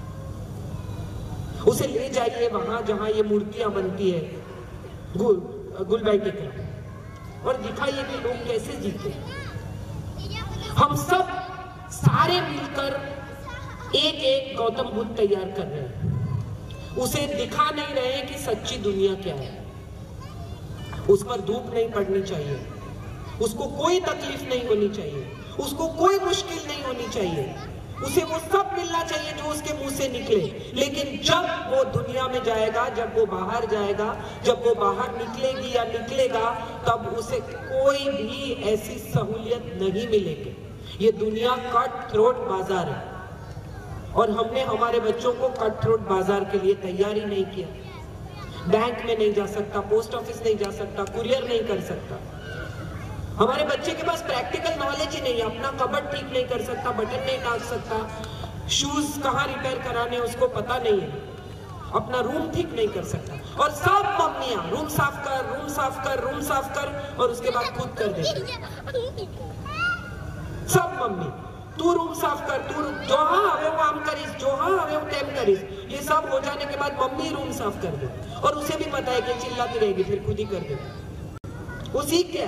उसे ले जाइए वहां जहां ये मूर्तियां बनती है गुल गुलबाई के तरफ, और दिखाइए कि लोग कैसे जीते। हम सब सारे मिलकर एक एक गौतम बुद्ध तैयार कर रहे हैं। उसे दिखा नहीं रहे कि सच्ची दुनिया क्या है। उस पर धूप नहीं पड़नी चाहिए, उसको कोई तकलीफ नहीं होनी चाहिए, उसको कोई मुश्किल नहीं होनी चाहिए, उसे वो सब मिलना चाहिए जो उसके मुंह से निकले। लेकिन जब वो दुनिया में जाएगा, जब वो बाहर जाएगा, जब वो बाहर निकलेगी या निकलेगा, तब उसे कोई भी ऐसी सहूलियत नहीं मिलेगी। ये दुनिया कट थ्रोट बाजार है, और हमने हमारे बच्चों को कट थ्रोट बाजार के लिए तैयार ही नहीं किया। बैंक में नहीं जा सकता, पोस्ट ऑफिस नहीं जा सकता, कुरियर नहीं कर सकता। हमारे बच्चे के पास प्रैक्टिकल नॉलेज ही नहीं है, अपना कबर्ड ठीक नहीं कर सकता, बटन नहीं डाल सकता, शूज कहाँ रिपेयर कराने उसको पता नहीं है। अपना रूम ठीक नहीं कर सकता, और सब मम्मियां रूम साफ कर, रूम साफ कर, रूम साफ कर, और उसके बाद खुद कर देती। सब मम्मी, तू रूम साफ कर, तू जो हाँ आवे वो काम करीस, जो हाँ आवे वो टाइम करीस। ये सब हो जाने के बाद मम्मी रूम साफ कर दे, और उसे भी पता है कि चिल्लाती रहेगी, फिर खुद ही कर दे। वो सीख गया।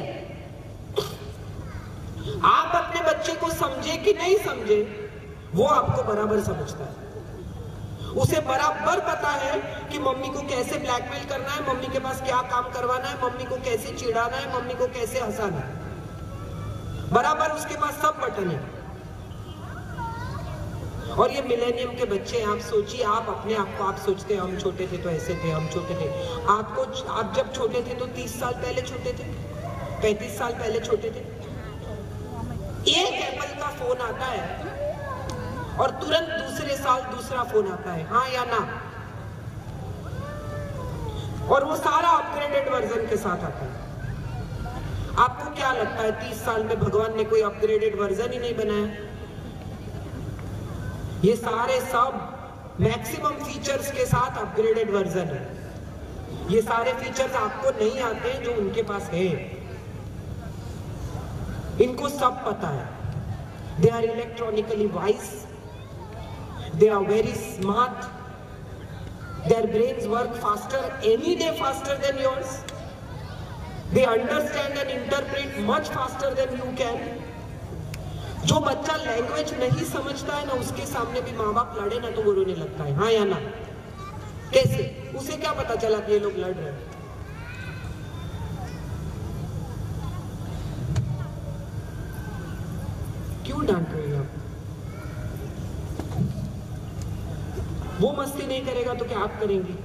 आप अपने बच्चे को समझे कि नहीं समझे, वो आपको बराबर समझता है। उसे बराबर पता है कि मम्मी को कैसे ब्लैकमेल करना है, मम्मी के पास क्या काम करवाना है, मम्मी को कैसे चिढ़ाना है, मम्मी को कैसे हंसाना है। बराबर उसके पास सब बटन है। और ये मिलेनियम के बच्चे, आप सोचिए, आप अपने आप को आप सोचते हैं हम छोटे थे तो ऐसे थे, हम छोटे थे। आपको आप जब छोटे थे तो तीस साल पहले छोटे थे, पैंतीस साल पहले छोटे थे। एक एप्पल का फोन आता है और तुरंत दूसरे साल दूसरा फोन आता है, हाँ या ना? और वो सारा अपग्रेडेड वर्जन के साथ आता है। आपको क्या लगता है तीस साल में भगवान ने कोई अपग्रेडेड वर्जन ही नहीं बनाया? ये सारे सब मैक्सिमम फीचर्स के साथ अपग्रेडेड वर्जन है। ये सारे फीचर्स आपको नहीं आते जो उनके पास है। इनको सब पता है। They are electronically wise, they are very smart, their brains work faster, any day faster than yours, they understand and interpret much faster than you can. जो बच्चा लैंग्वेज नहीं समझता है ना, उसके सामने भी माँ बाप लड़े ना तो वो रोने लगता है, हाँ या ना? कैसे? उसे क्या पता चला कि ये लोग लड़ रहे हैं? क्यों डांट रहे हैं आप? वो मस्ती नहीं करेगा तो क्या आप करेंगे?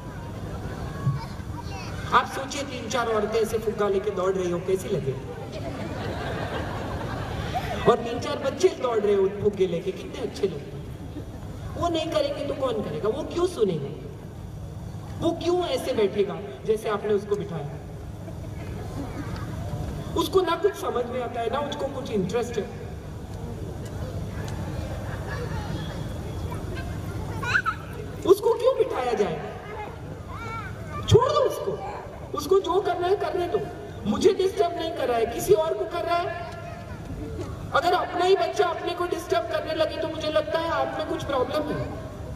आप सोचिए, तीन चार औरतें ऐसे फुग्गा लेके दौड़ रही हो, कैसी लगे? और तीन चार बच्चे दौड़ रहे हो फुग्गे लेके, कितने अच्छे लगते। वो नहीं करेंगे तो कौन करेगा? वो क्यों सुनेगा? वो क्यों ऐसे बैठेगा जैसे आपने उसको बिठाया? उसको ना कुछ समझ में आता है, ना उसको कुछ इंटरेस्ट है। उसको क्यों बिठाया जाए? छोड़ दो उसको, उसको जो करना है करने दो। मुझे डिस्टर्ब नहीं कर रहा है, किसी और को कर रहा है। अगर अपना ही बच्चा अपने को डिस्टर्ब करने लगे तो मुझे लगता है आप में कुछ प्रॉब्लम है।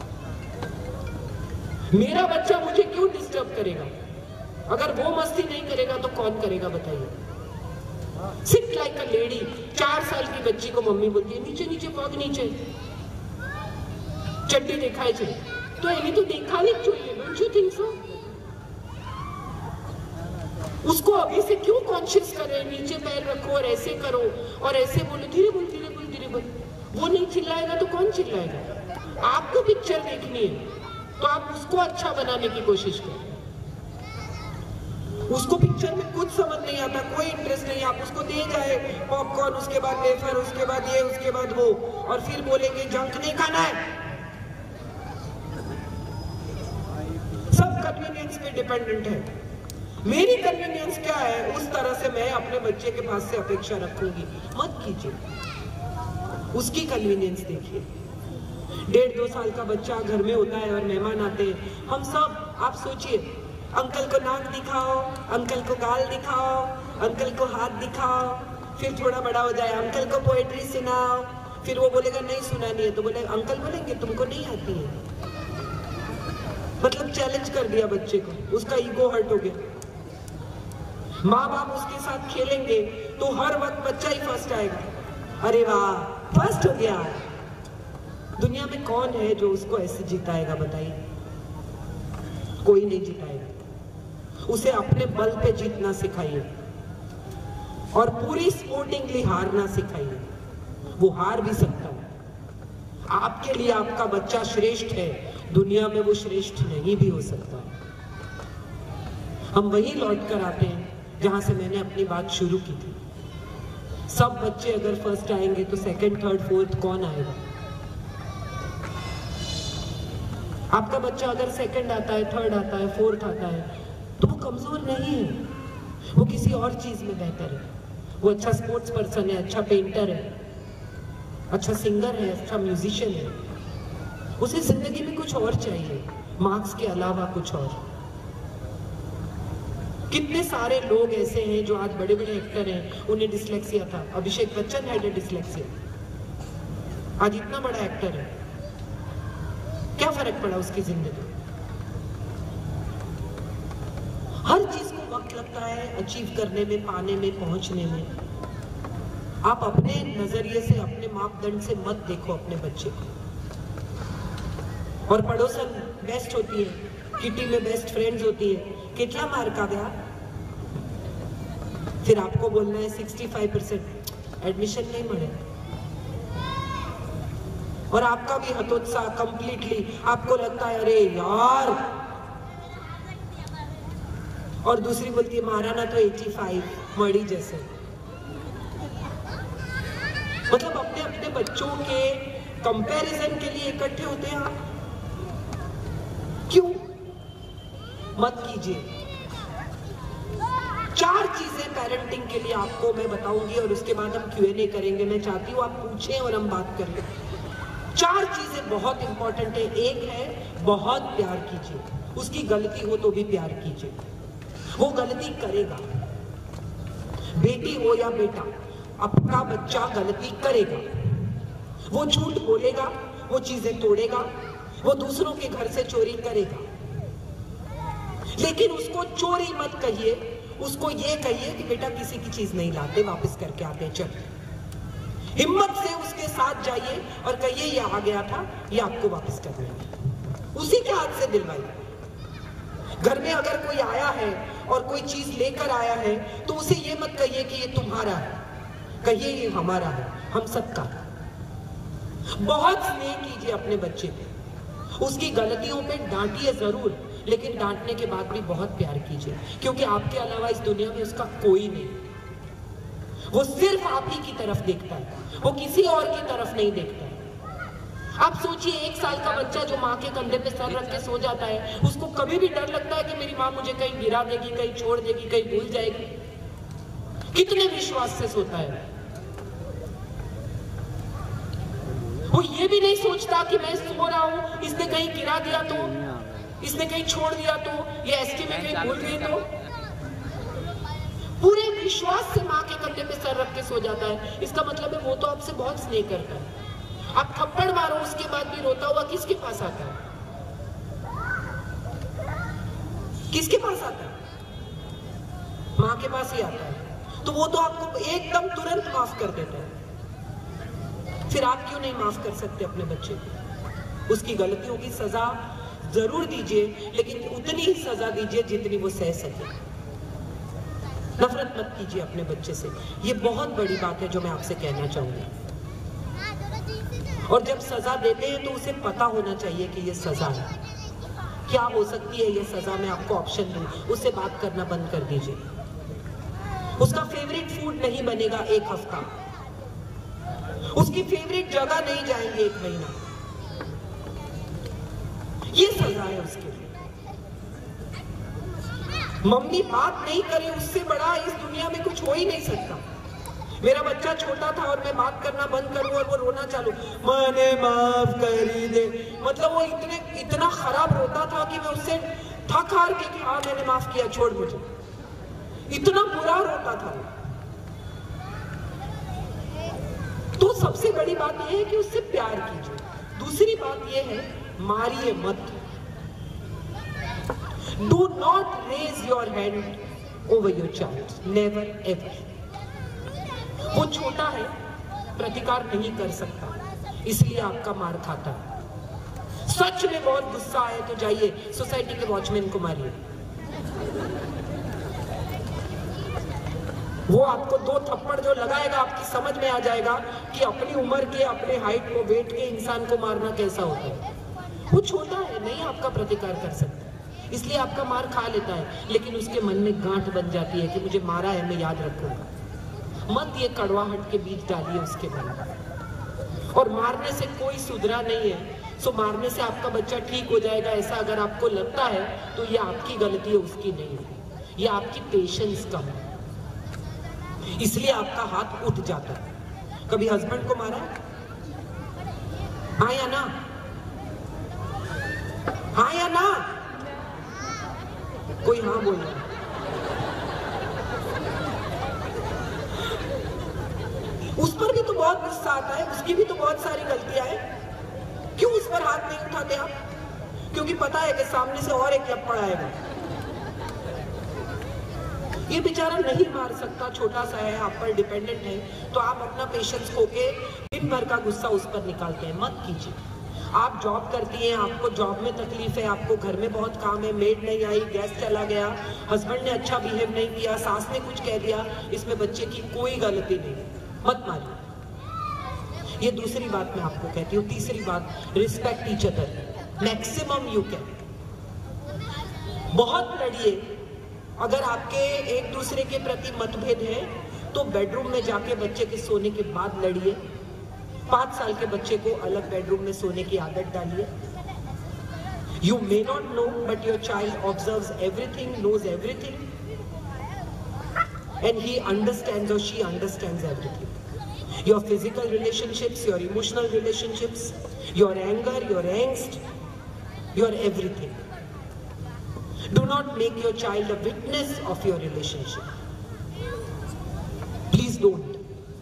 मेरा बच्चा मुझे क्यों डिस्टर्ब करेगा? अगर वो मस्ती नहीं करेगा तो कौन करेगा बताइए? Sit like a lady. चार साल की बच्ची को मम्मी बोलती है नीचे नीचे पग नीचे, चड्डी दिखाई चाहिए तो एनी तो देखानी चाहिए। Don't you think so? उसको अभी से क्यों कॉन्शियस कर रहे हैं? नीचे पैर रखो और ऐसे करो और ऐसे बोलो, धीरे बोल धीरे बोल धीरे बोल। वो नहीं चिल्लाएगा तो कौन चिल्लाएगा? आपको पिक्चर देखनी है तो आप उसको अच्छा बनाने की कोशिश करें। उसको पिक्चर में कुछ समझ नहीं आता, कोई इंटरेस्ट नहीं। आप उसको दे जाए पॉपकॉर्न, उसके बाद वेफर, उसके बाद ये, उसके बाद वो, और फिर बोलेंगे जंक नहीं खाना है। सब कन्वीनियंस पे डिपेंडेंट है। मेरी कन्वीनियंस क्या है, उस तरह से मैं अपने बच्चे के पास से अपेक्षा रखूंगी। मत कीजिए, उसकी कन्वीनियंस देखिए। डेढ़ दो साल का बच्चा घर में होता है और मेहमान आते हैं, हम सब, आप सोचिए, अंकल को नाक दिखाओ, अंकल को गाल दिखाओ, अंकल को हाथ दिखाओ, फिर थोड़ा बड़ा हो जाए अंकल को पोएट्री सुनाओ, फिर वो बोलेगा नहीं सुनानी है तो बोले अंकल बोलेंगे तुमको नहीं आती है। मतलब चैलेंज कर दिया बच्चे को, उसका ईगो हर्ट हो गया। माँ बाप उसके साथ खेलेंगे तो हर वक्त बच्चा ही फर्स्ट आएगा। अरे वाह फर्स्ट हो गया। दुनिया में कौन है जो उसको ऐसे जिताएगा बताइए? कोई नहीं जिताएगा। उसे अपने बल पे जीतना सिखाइए और पूरी स्पोर्टिंगली हारना सिखाइए। वो हार भी सकता है। आपके लिए आपका बच्चा श्रेष्ठ है, दुनिया में वो श्रेष्ठ नहीं भी हो सकता। हम वही लौट कर आते हैं जहां से मैंने अपनी बात शुरू की थी। सब बच्चे अगर फर्स्ट आएंगे तो सेकंड, थर्ड, फोर्थ कौन आएगा? आपका बच्चा अगर सेकंड आता है, थर्ड आता है, फोर्थ आता है तो वो कमजोर नहीं है, वो किसी और चीज में बेहतर है। वो अच्छा स्पोर्ट्स पर्सन है, अच्छा पेंटर है, अच्छा सिंगर है, अच्छा म्यूजिशियन है। उसे जिंदगी में कुछ और चाहिए। मार्क्स के अलावा कुछ और। कितने सारे लोग ऐसे हैं जो आज बड़े बड़े एक्टर हैं, उन्हें डिसलेक्सिया था। Abhishek Bachchan had a dyslexia, आज इतना बड़ा एक्टर है। क्या फर्क पड़ा उसकी जिंदगी? हर चीज को वक्त लगता है अचीव करने में, पाने में, पहुंचने में। आप अपने नजरिए से, अपने मापदंड से मत देखो अपने बच्चे को। और पड़ोसन बेस्ट होती है, किटी में बेस्ट फ्रेंड्स होती है, कितना मार्क आ गया, फिर आपको बोलना है पैंसठ परसेंट एडमिशन नहीं मिले, और आपका भी हतोत्साह कंप्लीटली, आपको लगता है अरे यार, और दूसरी बोलती है मारा ना तो पचासी मड़ी जैसे। मतलब अपने अपने बच्चों के कंपैरिजन के लिए इकट्ठे होते हैं आप। क्यों? मत कीजिए। चार चीजें पेरेंटिंग के लिए आपको मैं बताऊंगी और उसके बाद हम क्यू एन ए करेंगे। मैं चाहती हूँ आप पूछें और हम बात करें। चार चीजें बहुत इंपॉर्टेंट है। एक है बहुत प्यार कीजिए, उसकी गलती हो तो भी प्यार कीजिए, वो गलती करेगा। बेटी हो या बेटा, आपका बच्चा गलती करेगा, वो झूठ बोलेगा, वो चीजें तोड़ेगा, वो दूसरों के घर से चोरी करेगा, लेकिन उसको चोरी मत कहिए, उसको ये कहिए कि बेटा किसी की चीज नहीं लाते, वापस करके आते, चल। हिम्मत से उसके साथ जाइए और कहिए ये आ गया था, ये आपको वापस करना है, उसी के हाथ से दिलवाइए। घर में अगर कोई आया है और कोई चीज लेकर आया है तो उसे ये मत कहिए कि ये तुम्हारा है, कहिए ये हमारा है, हम सबका। बहुत स्नेह कीजिए अपने बच्चे पे, उसकी गलतियों पे डांटिए जरूर, लेकिन डांटने के बाद भी बहुत प्यार कीजिए, क्योंकि आपके अलावा इस दुनिया में उसका कोई नहीं। वो सिर्फ आप ही की तरफ देखता है, वो किसी और की तरफ नहीं देखता है। आप सोचिए, एक साल का बच्चा जो माँ के कंधे पे सर रख के सो जाता है, उसको कभी भी डर लगता है कि मेरी माँ मुझे कहीं गिरा देगी, कहीं छोड़ देगी, कहीं भूल जाएगी? कितने विश्वास से सोता है। वो ये भी नहीं सोचता कि मैं सो रहा हूं, इसने कहीं गिरा दिया तो, इसने कहीं छोड़ दिया तो, ये एसटी में कहीं भूल गई तो। पूरे विश्वास से माँ के कंधे पे सर रख के सो जाता है। इसका मतलब है वो तो आपसे बहुत स्नेह करता है। आप थप्पड़ मारो उसके बाद भी रोता हुआ किसके पास आता है? किसके पास आता है? माँ के पास ही आता है। तो वो तो आपको एकदम तुरंत माफ कर देता है। फिर आप क्यों नहीं माफ कर सकते अपने बच्चे को? उसकी गलतियों की सजा जरूर दीजिए, लेकिन उतनी ही सजा दीजिए जितनी वो सह सके। नफरत मत कीजिए अपने बच्चे से, ये बहुत बड़ी बात है जो मैं आपसे कहना चाहूंगी। और जब सजा देते हैं तो उसे पता होना चाहिए कि ये सजा है। क्या हो सकती है ये सजा? मैं आपको ऑप्शन दूं, उससे बात करना बंद कर दीजिए। उसका फेवरेट फूड नहीं बनेगा एक हफ्ता, उसकी फेवरेट जगह नहीं जाएंगे एक महीना, ये सजा है उसके लिए। मम्मी बात नहीं करे, उससे बड़ा इस दुनिया में कुछ हो ही नहीं सकता। मेरा बच्चा छोटा था और मैं बात करना बंद करूं और वो रोना चालू, मैंने माफ कर दे, मतलब वो इतने इतना खराब रोता था कि मैं उससे थक हार के कि हाँ मैंने माफ किया, छोड़ मुझे, इतना बुरा रोता था। तो सबसे बड़ी बात यह है कि उससे प्यार कीजिए। दूसरी बात यह है, मारिए मत। Do not raise your hand over your child, never ever. वो छोटा है, प्रतिकार नहीं कर सकता, इसलिए आपका मार खाता है। सच में बहुत गुस्सा आए तो जाइए सोसाइटी के वॉचमैन को मारिए, वो आपको दो थप्पड़ जो लगाएगा आपकी समझ में आ जाएगा कि अपनी उम्र के, अपने हाइट को, वेट के इंसान को मारना कैसा होता है। वो छोटा है, नहीं आपका प्रतिकार कर सकता, इसलिए आपका मार खा लेता है, लेकिन उसके मन में गांठ बन जाती है कि मुझे मारा है, मैं याद रखूंगा। मत ये कड़वाहट के बीज डालिए उसके मन में। और मारने से कोई सुधरा नहीं है, सो मारने से आपका बच्चा ठीक हो जाएगा ऐसा अगर आपको लगता है तो ये आपकी गलती है, उसकी नहीं है। ये आपकी पेशेंस कम है, इसलिए आपका हाथ उठ जाता है। कभी हस्बैंड को मारा? हाँ या ना? हाँ या ना? कोई हाँ बोल रहा है। उस पर भी तो बहुत गुस्सा आता है, उसकी भी तो बहुत सारी गलतियां हैं। क्यों उस पर हाथ नहीं उठाते आप? क्योंकि पता है कि सामने से और एक लपड़ आएगा। ये बेचारा नहीं मार सकता, छोटा सा है, आप पर डिपेंडेंट है, तो आप अपना पेशेंस खो के दिन भर का गुस्सा उस पर निकालते हैं। मत कीजिए। आप जॉब करती हैं, आपको जॉब में तकलीफ है, आपको घर में बहुत काम है, मेड नहीं आई, गैस चला गया, हस्बैंड ने अच्छा बिहेव नहीं किया, सास ने कुछ कह दिया, इसमें बच्चे की कोई गलती नहीं, मत मारिए। ये दूसरी बात मैं आपको कहती हूँ। तीसरी बात, respect each other maximum you can. बहुत लड़िए। अगर आपके एक दूसरे के प्रति मतभेद है तो बेडरूम में जाके बच्चे के सोने के बाद लड़िए। पांच साल के बच्चे को अलग बेडरूम में सोने की आदत डालिए। You may not know but your child observes everything, knows everything, and he understands और she understands everything. Your physical relationships, your emotional relationships, your anger, your angst, your everything. Do not make your child a witness of your relationship. Please don't.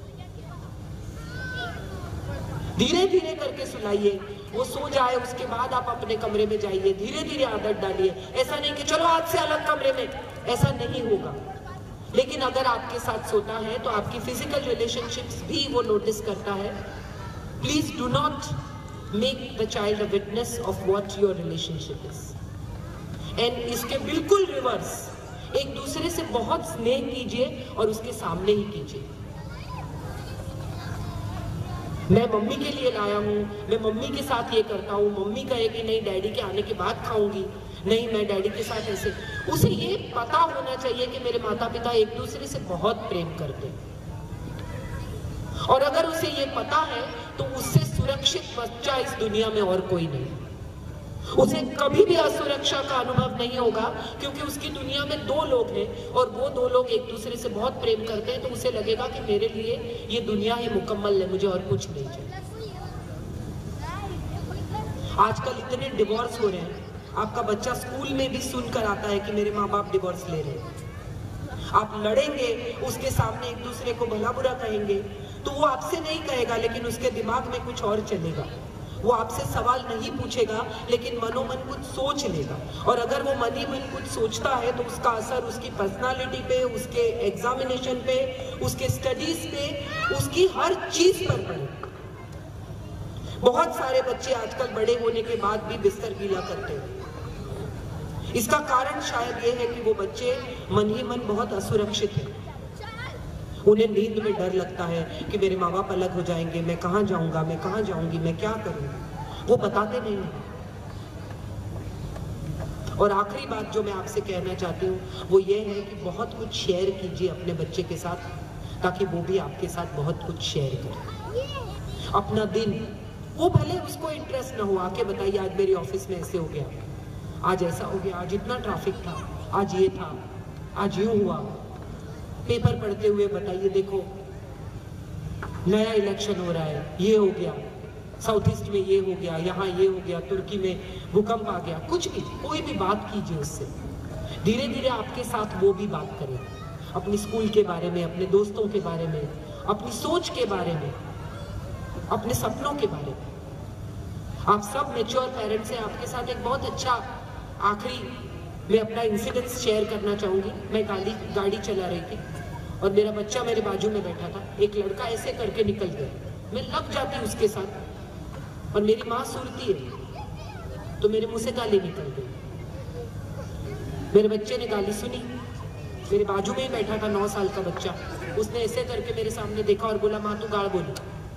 धीरे धीरे करके सुलाइए, वो सो जाए उसके बाद आप अपने कमरे में जाइए, धीरे धीरे आदत डालिए। ऐसा नहीं कि चलो आज से अलग कमरे में, ऐसा नहीं होगा। लेकिन अगर आपके साथ सोता है तो आपकी फिजिकल रिलेशनशिप्स भी वो नोटिस करता है। Please do not make the child a witness of what your relationship is. And इसके बिल्कुल रिवर्स, एक दूसरे से बहुत स्नेह कीजिए और उसके सामने ही कीजिए। मैं मम्मी के लिए लाया हूँ, मैं मम्मी के साथ ये करता हूँ, मम्मी कहेगी नहीं डैडी के आने के बाद खाऊंगी, नहीं मैं डैडी के साथ ऐसे। उसे ये पता होना चाहिए कि मेरे माता पिता एक दूसरे से बहुत प्रेम करते हैं। और अगर उसे ये पता है तो उससे सुरक्षित बच्चा इस दुनिया में और कोई नहीं। उसे कभी भी असुरक्षा का अनुभव नहीं होगा, क्योंकि उसकी दुनिया में दो लोग हैं और वो दो लोग एक दूसरे से बहुत प्रेम करते हैं। तो उसे लगेगा कि मेरे लिए ये दुनिया ही मुकम्मल है, मुझे और कुछ नहीं चाहिए। आजकल इतने डिवोर्स हो रहे हैं, आपका बच्चा स्कूल में भी सुनकर आता है कि मेरे माँ बाप डिवोर्स ले रहे हैं। आप लड़ेंगे, उसके सामने एक दूसरे को भला बुरा कहेंगे, तो वो आपसे नहीं कहेगा, लेकिन उसके दिमाग में कुछ और चलेगा। वो आपसे सवाल नहीं पूछेगा, लेकिन मनोमन कुछ सोच लेगा। और अगर वो मन ही मन कुछ सोचता है तो उसका असर उसकी पर्सनालिटी पे, उसके एग्जामिनेशन पे, उसके स्टडीज पे, उसकी हर चीज पर पड़ेगा। बहुत सारे बच्चे आजकल बड़े होने के बाद भी बिस्तर गीला करते हैं। इसका कारण शायद ये है कि वो बच्चे मन ही मन बहुत असुरक्षित हैं। उन्हें नींद में डर लगता है कि मेरे माँ बाप अलग हो जाएंगे, मैं कहाँ जाऊंगा, मैं कहाँ जाऊंगी, मैं क्या करूंगी। वो बताते नहीं हैं। और आखिरी बात जो मैं आपसे कहना चाहती हूँ वो ये है कि बहुत कुछ शेयर कीजिए अपने बच्चे के साथ, ताकि वो भी आपके साथ बहुत कुछ शेयर करे। अपना दिन, वो भले उसको इंटरेस्ट ना हो, आके बताइए आज मेरी ऑफिस में ऐसे हो गया, आज ऐसा हो गया, आज इतना ट्रैफिक था, आज ये था, आज यूं हुआ। पेपर पढ़ते हुए बताइए देखो नया इलेक्शन हो रहा है, ये हो गया, साउथ ईस्ट में ये हो गया, यहाँ ये हो गया, तुर्की में भूकंप आ गया। कुछ भी, कोई भी बात कीजिए उससे। धीरे धीरे आपके साथ वो भी बात करे, अपनी स्कूल के बारे में, अपने दोस्तों के बारे में, अपनी सोच के बारे में, अपने सपनों के बारे में। आप सब मैच्योर पेरेंट्स हैं। आपके साथ एक बहुत अच्छा आखिरी मैं अपना इंसिडेंट शेयर करना चाहूंगी। मैं गाड़ी गाड़ी चला रही थी और मेरा बच्चा मेरे बाजू में बैठा था। एक लड़का ऐसे करके निकल गया, मैं लग जाती उसके साथ, और मेरी माँ सुनती है तो मेरे मुंह से गाली निकल गई। मेरे बच्चे ने गाली सुनी, मेरे बाजू में ही बैठा था नौ साल का बच्चा, उसने ऐसे करके मेरे सामने देखा और बोला माँ तू गाड़ बोली।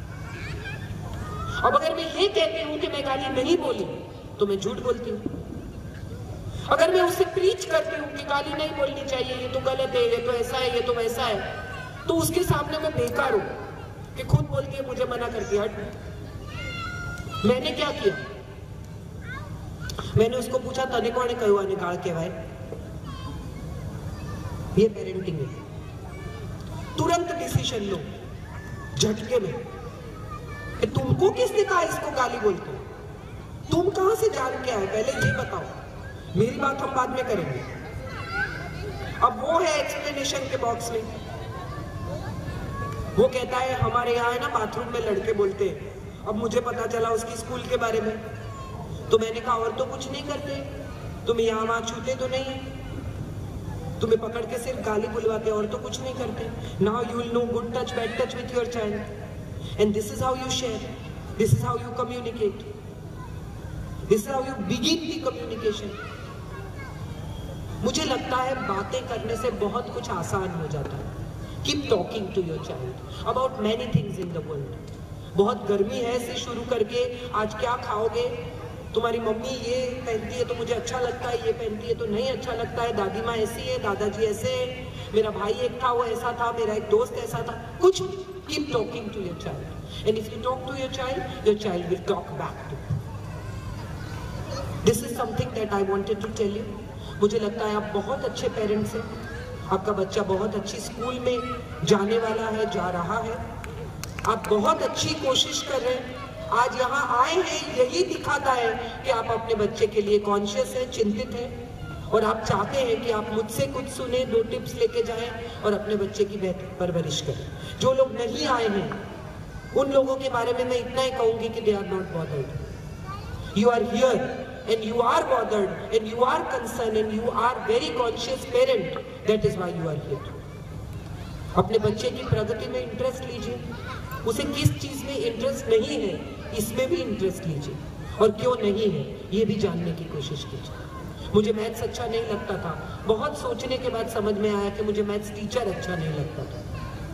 अब अगर मैं ये कहती हूँ कि मैं गाली नहीं बोली तो मैं झूठ बोलती हूँ। अगर मैं उसे प्रीच करती हूँ कि गाली नहीं बोलनी चाहिए, ये तो गलत है, ये तो ऐसा है, ये तो वैसा है, तो उसके सामने मैं बेकार हूँ कि खुद बोलती है मुझे मना कर दिया। मैंने क्या किया? मैंने उसको पूछा तने कौन कहवा निकाल के भाई, ये पेरेंटिंग है। तुरंत डिसीजन लो झटके में कि तुमको किसने कहा इसको गाली बोलते हो? तुम कहां से जान के आए, पहले ये बताओ। मेरी बात हम बाद में करेंगे। अब वो है एक्सप्लेनेशन के बॉक्स में, वो कहता है हमारे यहाँ है ना बाथरूम में लड़के बोलते हैं। अब मुझे पता चला उसकी स्कूल के बारे में, तो मैंने कहा और तो कुछ नहीं करते, तुम यहाँ वहां छूते तो नहीं, तुम्हें पकड़ के सिर्फ गाली बुलवाते, और तो कुछ नहीं करते। Now you will know good touch bad touch with your child, and this is how you share, this is how you communicate, this is how you begin the communication. मुझे लगता है बातें करने से बहुत कुछ आसान हो जाता है। Keep talking to your child about many things in the world. बहुत गर्मी है से शुरू करके आज क्या खाओगे, तुम्हारी मम्मी ये पहनती है तो मुझे अच्छा लगता है, ये पहनती है तो नहीं अच्छा लगता है, दादी माँ ऐसी है, दादाजी ऐसे है, मेरा भाई एक था वो ऐसा था, मेरा एक दोस्त ऐसा था, कुछ। Keep talking to your child, and if you talk to your child, your child will talk back too. This is something that I wanted to tell you. मुझे लगता है आप बहुत अच्छे पेरेंट्स हैं, आपका बच्चा बहुत अच्छी स्कूल में जाने वाला है, जा रहा है, आप बहुत अच्छी कोशिश कर रहे हैं। आज यहाँ आए हैं यही दिखाता है कि आप अपने बच्चे के लिए कॉन्शियस हैं, चिंतित हैं, और आप चाहते हैं कि आप मुझसे कुछ सुने, दो टिप्स लेके जाएं और अपने बच्चे की बेहतर परवरिश करें। जो लोग नहीं आए हैं उन लोगों के बारे में मैं इतना ही कहूंगी कि they are not bothered. You are here and you are bothered and you are concerned and you are very conscious parent, that is why you are here. अपने बच्चे की प्रगति में इंटरेस्ट लीजिए, उसे किस चीज में इंटरेस्ट नहीं है इसमें भी इंटरेस्ट लीजिए, और क्यों नहीं है ये भी जानने की कोशिश कीजिए। मुझे मैथ्स अच्छा नहीं लगता था, बहुत सोचने के बाद समझ में आया कि मुझे मैथ्स टीचर अच्छा नहीं लगता था।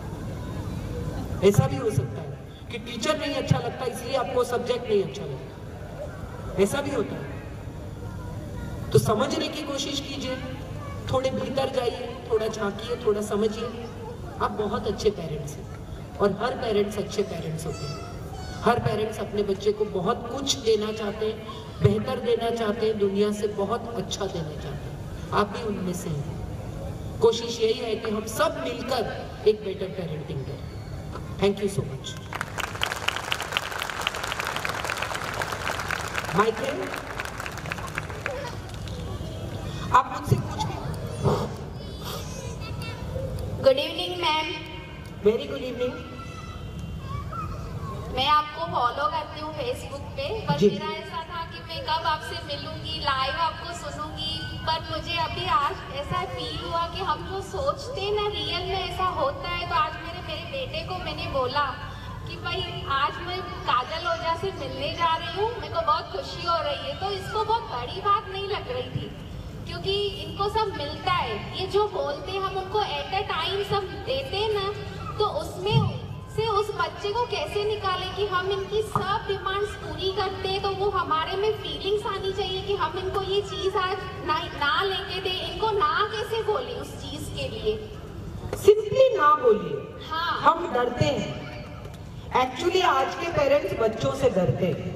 ऐसा भी हो सकता है कि टीचर नहीं अच्छा लगता इसलिए आपको सब्जेक्ट नहीं अच्छा लगता, ऐसा भी होता है। तो समझने की कोशिश कीजिए, थोड़े भीतर जाइए, थोड़ा झांकिए, थोड़ा समझिए। आप बहुत अच्छे पेरेंट्स हैं, और हर पेरेंट्स अच्छे पेरेंट्स होते हैं। हर पेरेंट्स अपने बच्चे को बहुत कुछ देना चाहते हैं, बेहतर देना चाहते हैं, दुनिया से बहुत अच्छा देना चाहते हैं। आप भी उनमें से हैं। कोशिश यही है कि हम सब मिलकर एक बेटर पेरेंटिंग करें। Thank you so much. Michael, आप मुझसे कुछ भी। Good evening ma'am. Very good evening. मैं आपको फॉलो करती हूँ फेसबुक पे, पर मेरा ऐसा था कि मैं कब आपसे मिलूंगी, लाइव आपको सुनूंगी, पर मुझे अभी आज ऐसा फील हुआ कि हम जो सोचते हैं ना रियल में ऐसा होता है। तो आज मेरे मेरे बेटे को मैंने बोला कि भाई आज मैं काजल ओझा से मिलने जा रही हूँ, मेरे को बहुत खुशी हो रही है। तो इसको बहुत बड़ी बात नहीं लग रही थी, क्योंकि इनको सब मिलता है। ये जो बोलते हैं हम उनको एट अ टाइम सब देते हैं ना, तो उसमें से उस बच्चे को कैसे निकालें कि हम इनकी सब डिमांड्स पूरी करते हैं। तो वो हमारे में फीलिंग्स आनी चाहिए कि हम इनको ये चीज़ आज ना ना लेके दे, इनको ना कैसे बोले उस चीज़ के लिए। सिंपली ना बोलिए। हाँ, हम डरते हैं। एक्चुअली आज के पेरेंट्स बच्चों से डरते हैं।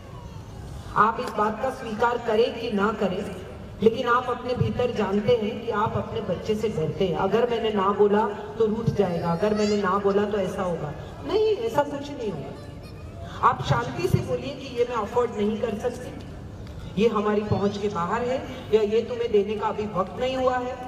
आप इस बात का स्वीकार करें कि ना करें, लेकिन आप अपने भीतर जानते हैं कि आप अपने बच्चे से डरते हैं। अगर मैंने ना बोला तो रूठ जाएगा, अगर मैंने ना बोला तो ऐसा होगा। नहीं, ऐसा कुछ नहीं होगा। आप शांति से बोलिए कि ये मैं अफोर्ड नहीं कर सकती, ये हमारी पहुंच के बाहर है, या ये तुम्हें देने का अभी वक्त नहीं हुआ है।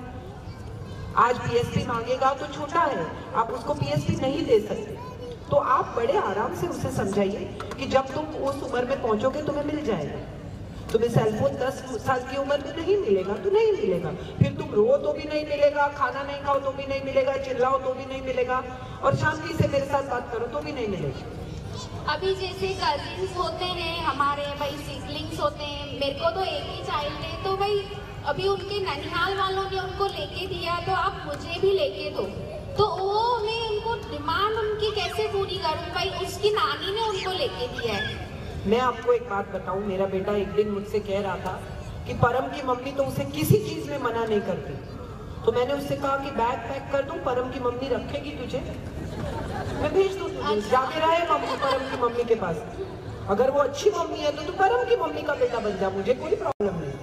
आज पीएसपी मांगेगा तो छोटा है, आप उसको पीएसपी नहीं दे सकते। तो आप बड़े आराम से उसे समझाइए कि जब तुम उस उम्र में पहुंचोगे तुम्हें मिल जाएगा। तुम्हें सेलफोन दस साल की उम्र में नहीं मिलेगा तो नहीं मिलेगा, फिर तुम रो तो भी नहीं मिलेगा, खाना नहीं खाओ तो भी नहीं मिलेगा, चिल्लाओ तो भी नहीं मिलेगा, और शांति से मेरे साथ बात करो तो भी नहीं मिलेगा। अभी जैसे कजिन्स होते हैं हमारे, भाई सिबलिंग्स होते हैं, मेरे को तो एक ही चाइल्ड है, तो भाई अभी उनके ननिहाल वालों ने उनको लेके दिया, तो आप मुझे भी लेके दो। तो वो मैं उनको डिमांड उनकी कैसे पूरी करूँ भाई, उसकी नानी ने उनको लेके दिया है। मैं आपको एक बात बताऊं, मेरा बेटा एक दिन मुझसे कह रहा था कि परम की मम्मी तो उसे किसी चीज में मना नहीं करती। तो मैंने उससे कहा कि बैग पैक कर दूं, परम की मम्मी रखेगी तुझे, मैं भेज दूं तुझे, जाके रहे मम्मी परम की मम्मी के पास। अगर वो अच्छी मम्मी है तो तू परम की मम्मी का बेटा बन जा, मुझे कोई प्रॉब्लम नहीं।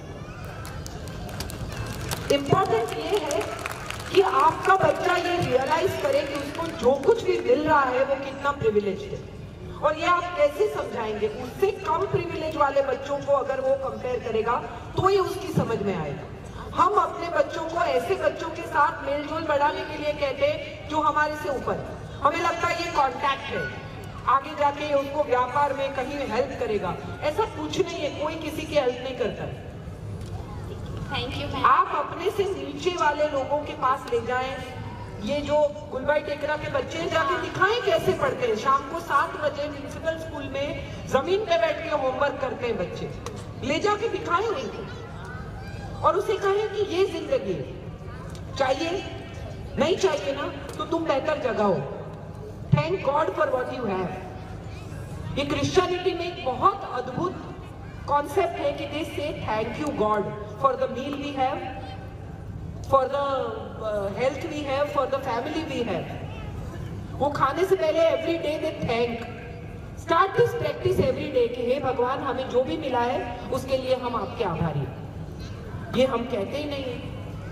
इम्पोर्टेंट ये है कि आपका बच्चा ये रियलाइज करे कि उसको जो कुछ भी मिल रहा है वो कितना प्रिविलेज है। और ये आप कैसे समझाएंगे? उससे कम प्रिविलेज वाले बच्चों को अगर वो कंपेयर करेगा तो ही उसकी समझ में आएगा। हम अपने बच्चों को ऐसे बच्चों के साथ मेलजोल बढ़ाने के लिए कहते हैं जो हमारे से ऊपर, हमें लगता है ये कॉन्टैक्ट है, आगे जाके उसको व्यापार में कहीं हेल्प करेगा। ऐसा कुछ नहीं है, कोई किसी की हेल्प नहीं करता। Thank you. आप अपने से नीचे वाले लोगों के पास ले जाएं। ये जो गुलबाई टेकरा के बच्चे हैं, जाके दिखाएं कैसे पढ़ते हैं। शाम को सात बजे म्यूनिसिपल स्कूल में जमीन पे बैठ के होमवर्क करते हैं बच्चे, ले जाके दिखाएं उनको और उसे कहें कि ये जिंदगी चाहिए, नहीं चाहिए ना तो तुम बेहतर जगह हो। Thank God for what you have. ये क्रिश्चियनिटी में एक बहुत अद्भुत कॉन्सेप्ट है कि they say thank you God for the meal we have, for the uh, health we have, for the family we have. वो खाने से पहले every day they thank. Start this practice every day कि हे भगवान हमें जो भी मिला है उसके लिए हम आपके आभारी हैं। ये हम कहते ही नहीं है।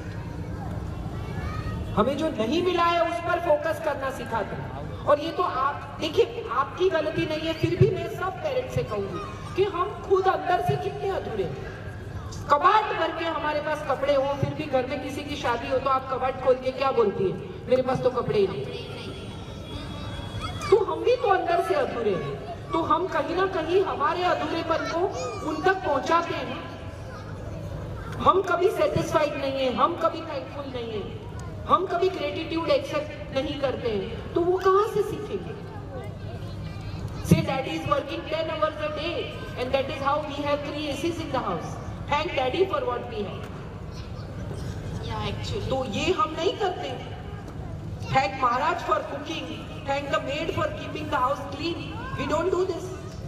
हमें जो नहीं मिला है उस पर फोकस करना सिखाते हैं। और ये तो आप देखिए, आपकी गलती नहीं है, फिर भी मैं सब पेरेंट्स से कहूंगी कि हम खुद अंदर से कितने अधूरे हैं। कबाड़ भर के हमारे पास कपड़े हो, फिर भी घर में किसी की शादी हो तो आप कबाड़ खोल के क्या बोलती है, मेरे पास तो कपड़े ही नहीं। तो हम भी तो अंदर से अधूरे हैं, तो हम कहीं ना कहीं हमारे अधूरेपन को उन तक पहुंचाते हैं। हम कभी सेटिस्फाइड नहीं है, हम कभी थैंकफुल नहीं है, हम कभी ग्रेटिट्यूड एक्सेप्ट नहीं करते हैं, तो वो कहां से सीखेंगे? Say daddy is working ten hours a day and that is how we have three A Cs in the house. Thank daddy for what we have. Yeah, actually. तो ये हम नहीं करते। Thank Maharaj for cooking. Thank the maid for keeping the house clean. We don't do this.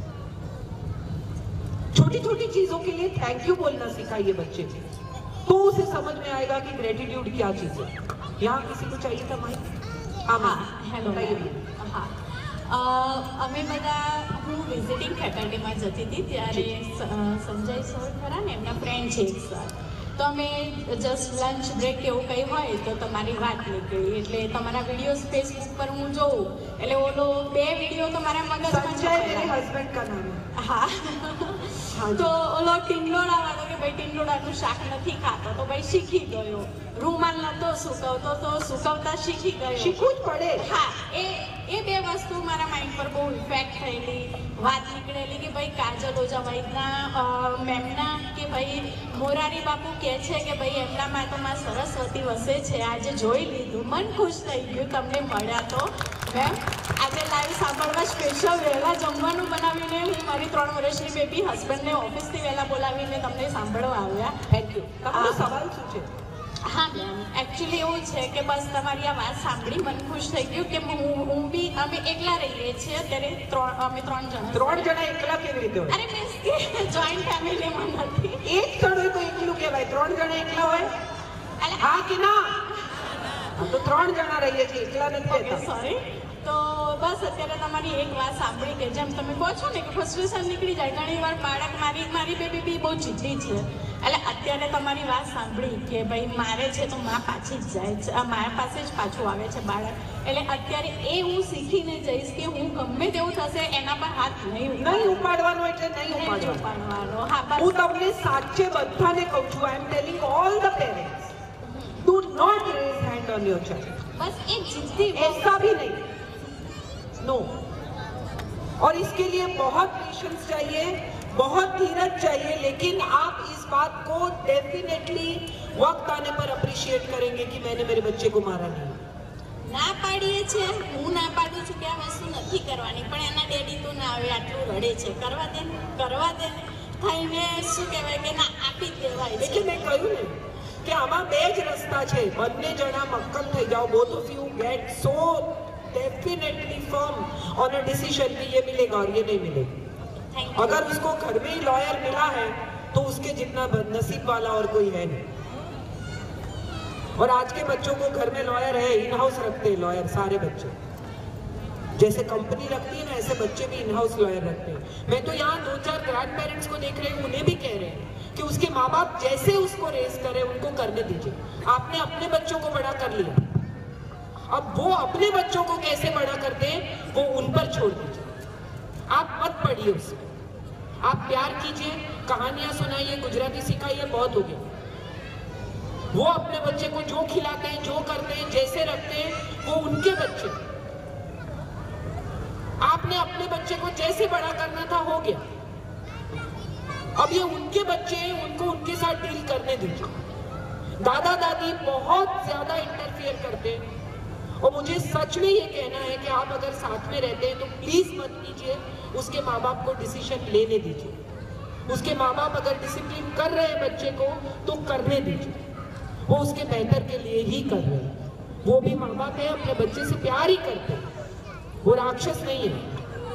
छोटी छोटी चीजों के लिए थैंक यू बोलना सिखाइए बच्चे को, तो उसे समझ में आएगा कि ग्रेटिट्यूड क्या चीज है। यहाँ किसी को चाहिए था माइक? हाँ, હેલો હા, અમે બધા હું વિઝિટિંગ ફેકલ્ટીમાં જતી હતી ત્યારે સંજય સર ખરા ને એમના ફ્રેન્ડ છે એક સર, તો અમે જસ્ટ લંચ બ્રેક એવું કંઈ હોય તો તમારી વાત નીકળી, એટલે તમારા વિડીયોઝ ફેસબુક પર હું જોઉં એટલે ઓલો બે વિડીયો તો મારા મગજમાં છે। હા, તો ઓલો ટીંડોળા વાળો કે ભાઈ ટીંડોળાનું શાક નથી ખાતો તો ભાઈ શીખી ગયો, રૂમાલ નતો સુકવતો તો સુકવતા શીખી ગયો। શીખવું જ પડે। હા, એ એ બે વસ્તુ મારા માઇન્ડ પર બહુ ઇફેક્ટ થયેલી। વાત નીકળેલી કે ભાઈ કાજલ ઓઝાવાઈના મેમના કે ભાઈ મોરારી બાપુ કહે છે કે ભાઈ એમનામાં તો માં સરસ્વતી વસે છે। આજે જોઈ લીધું, મન ખુશ થઈ ગયું તમને મળ્યા તો મેમ। આજે લાઈવ સાંભળવા સ્પેશિયલ વહેલા જમવાનું બનાવીને હું મારી ત્રણ વર્ષની બેબી હસબન્ડને ઓફિસથી વહેલા બોલાવીને તમને સાંભળવા આવ્યા। Thank you. તમારો સવાલ શું છે? હા મેમ, એકચ્યુઅલી એવું છે કે બસ તમારી આ વાત સાંભળી મન ખુશ થઈ ગયું કે હું હું બી અમે એકલા રહીએ છીએ અત્યારે, ત્રણ અમે ત્રણ જણા। ત્રણ જણા એકલા કેવી રીતે હોય? અરે મીન્સ કે જોઈન્ટ ફેમિલીમાં નથી। એક જણ હોય તો એકલું કહેવાય, ત્રણ જણા એકલા હોય? હા કે ના? તો ત્રણ જણા રહીએ છીએ, એકલા નથી રહેતા। સોરી। તો બસ અત્યારે તમારી એક વાત સાંભળી કે જેમ તમે કહો છો ને કે ફ્રસ્ટ્રેશન નીકળી જાય, ઘણી વાર બાળક મારી મારી બેબી બી બહુ જીદ્દી છે, એટલે અત્યારે તમારી વાત સાંભળી કે ભાઈ મારે છે તો માં પાછી જ જાય છે, મા પાસે જ પાછું આવે છે બાળક, એટલે અત્યારે એ હું શીખીને જઈશ કે હું ગમે તેવું થશે એના પર હાથ નહીં નહીં ઉપાડવાનો, એટલે નહીં ઉપાડવાનો। હા, હું તમને સાચે બધાને કહું છું, I am telling all the parents, do not raise hand on your child. બસ એ जिद्दी ऐसा भी नहीं, नो। और इसके लिए बहुत पेशेंस चाहिए, बहुत धीरज चाहिए, लेकिन आप इस बात को डेफिनेटली वक्त आने पर अप्रिशिएट करेंगे कि मैंने मेरे बच्चे को मारा नहीं। ના પાડીએ છે, હું ના પાડું છું કે આ વસ્તુ નથી કરવાની, પણ એના ડેડી તો ના આવે આટલું રડે છે, કરવા દે કરવા દે થઈને શું કહેવાય કે ના આપી જ દેવાય છે। એટલે મેં કહ્યું ને કે આમાં બે જ રસ્તા છે, બંને જણા મક્કમ થઈ જાઓ, both of you get so definitely firm on a decision कि ये मिलेगा और ये नहीं मिलेगा। अगर उसको घर में ही लॉयर मिला है तो उसके जितना नसीब वाला और कोई है नहीं। और आज के बच्चों को घर में लॉयर है, इन हाउस रखते हैं लॉयर सारे बच्चे, जैसे कंपनी रखती है ना ऐसे बच्चे भी इन हाउस लॉयर रखते हैं। मैं तो यहाँ दो चार ग्रैंड पेरेंट्स को देख रही हूँ, उन्हें भी कह रहे हैं कि उसके माँ बाप जैसे उसको रेस करे उनको करने दीजिए। आपने अपने बच्चों को बड़ा कर लिया, अब वो अपने बच्चों को कैसे बड़ा करते हैं वो उन पर छोड़ दीजिए। आप मत पढ़िए उसको, आप प्यार कीजिए, कहानियां सुनाइए, गुजराती सिखाइए, बहुत हो गया। वो अपने बच्चे को जो खिलाते हैं, जो करते हैं, जैसे रखते हैं, वो उनके बच्चे। आपने अपने बच्चे को जैसे बड़ा करना था, हो गया। अब ये उनके बच्चे हैं, उनको उनके साथ डील करने दीजिए। दादा दादी बहुत ज्यादा इंटरफियर करते हैं और मुझे सच में ये कहना है कि आप अगर साथ में रहते हैं तो प्लीज मत कीजिए, उसके माँ बाप को डिसीजन लेने दीजिए। उसके माँ बाप अगर डिसिप्लिन कर रहे हैं बच्चे को तो करने दीजिए, वो उसके बेहतर के लिए ही कर रहे हैं। वो भी माँ बाप है, अपने बच्चे से प्यार ही करते हैं, वो राक्षस नहीं है।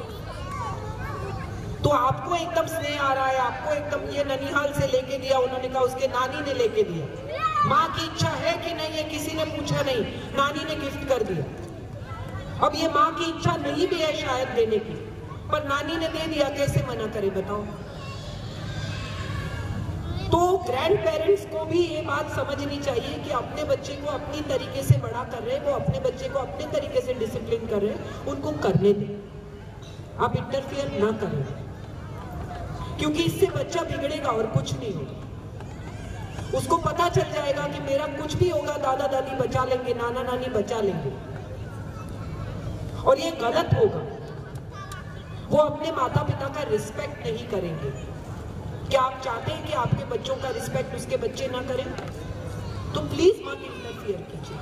तो आपको एकदम स्नेह आ रहा है, आपको एकदम ये ननिहाल से लेके दिया, उन्होंने कहा उसके नानी ने लेके दिया। माँ की इच्छा है कि नहीं है किसी ने पूछा नहीं, नानी ने गिफ्ट कर दिया। अब ये माँ की इच्छा नहीं भी है शायद देने की, पर नानी ने दे दिया, कैसे मना करे बताओ। तो ग्रैंड पेरेंट्स को भी ये बात समझनी चाहिए कि अपने बच्चे को अपनी तरीके से बड़ा कर रहे हैं, वो अपने बच्चे को अपने तरीके से डिसिप्लिन कर रहे हैं, उनको करने दें, आप इंटरफियर ना करें, क्योंकि इससे बच्चा बिगड़ेगा और कुछ नहीं होगा। उसको पता चल जाएगा कि मेरा कुछ भी होगा दादा दादी बचा लेंगे, नाना नानी बचा लेंगे, और ये गलत होगा। वो अपने माता पिता का रिस्पेक्ट नहीं करेंगे। क्या आप चाहते हैं कि आपके बच्चों का रिस्पेक्ट उसके बच्चे ना करें? तो प्लीज मत इंटरफियर कीजिए।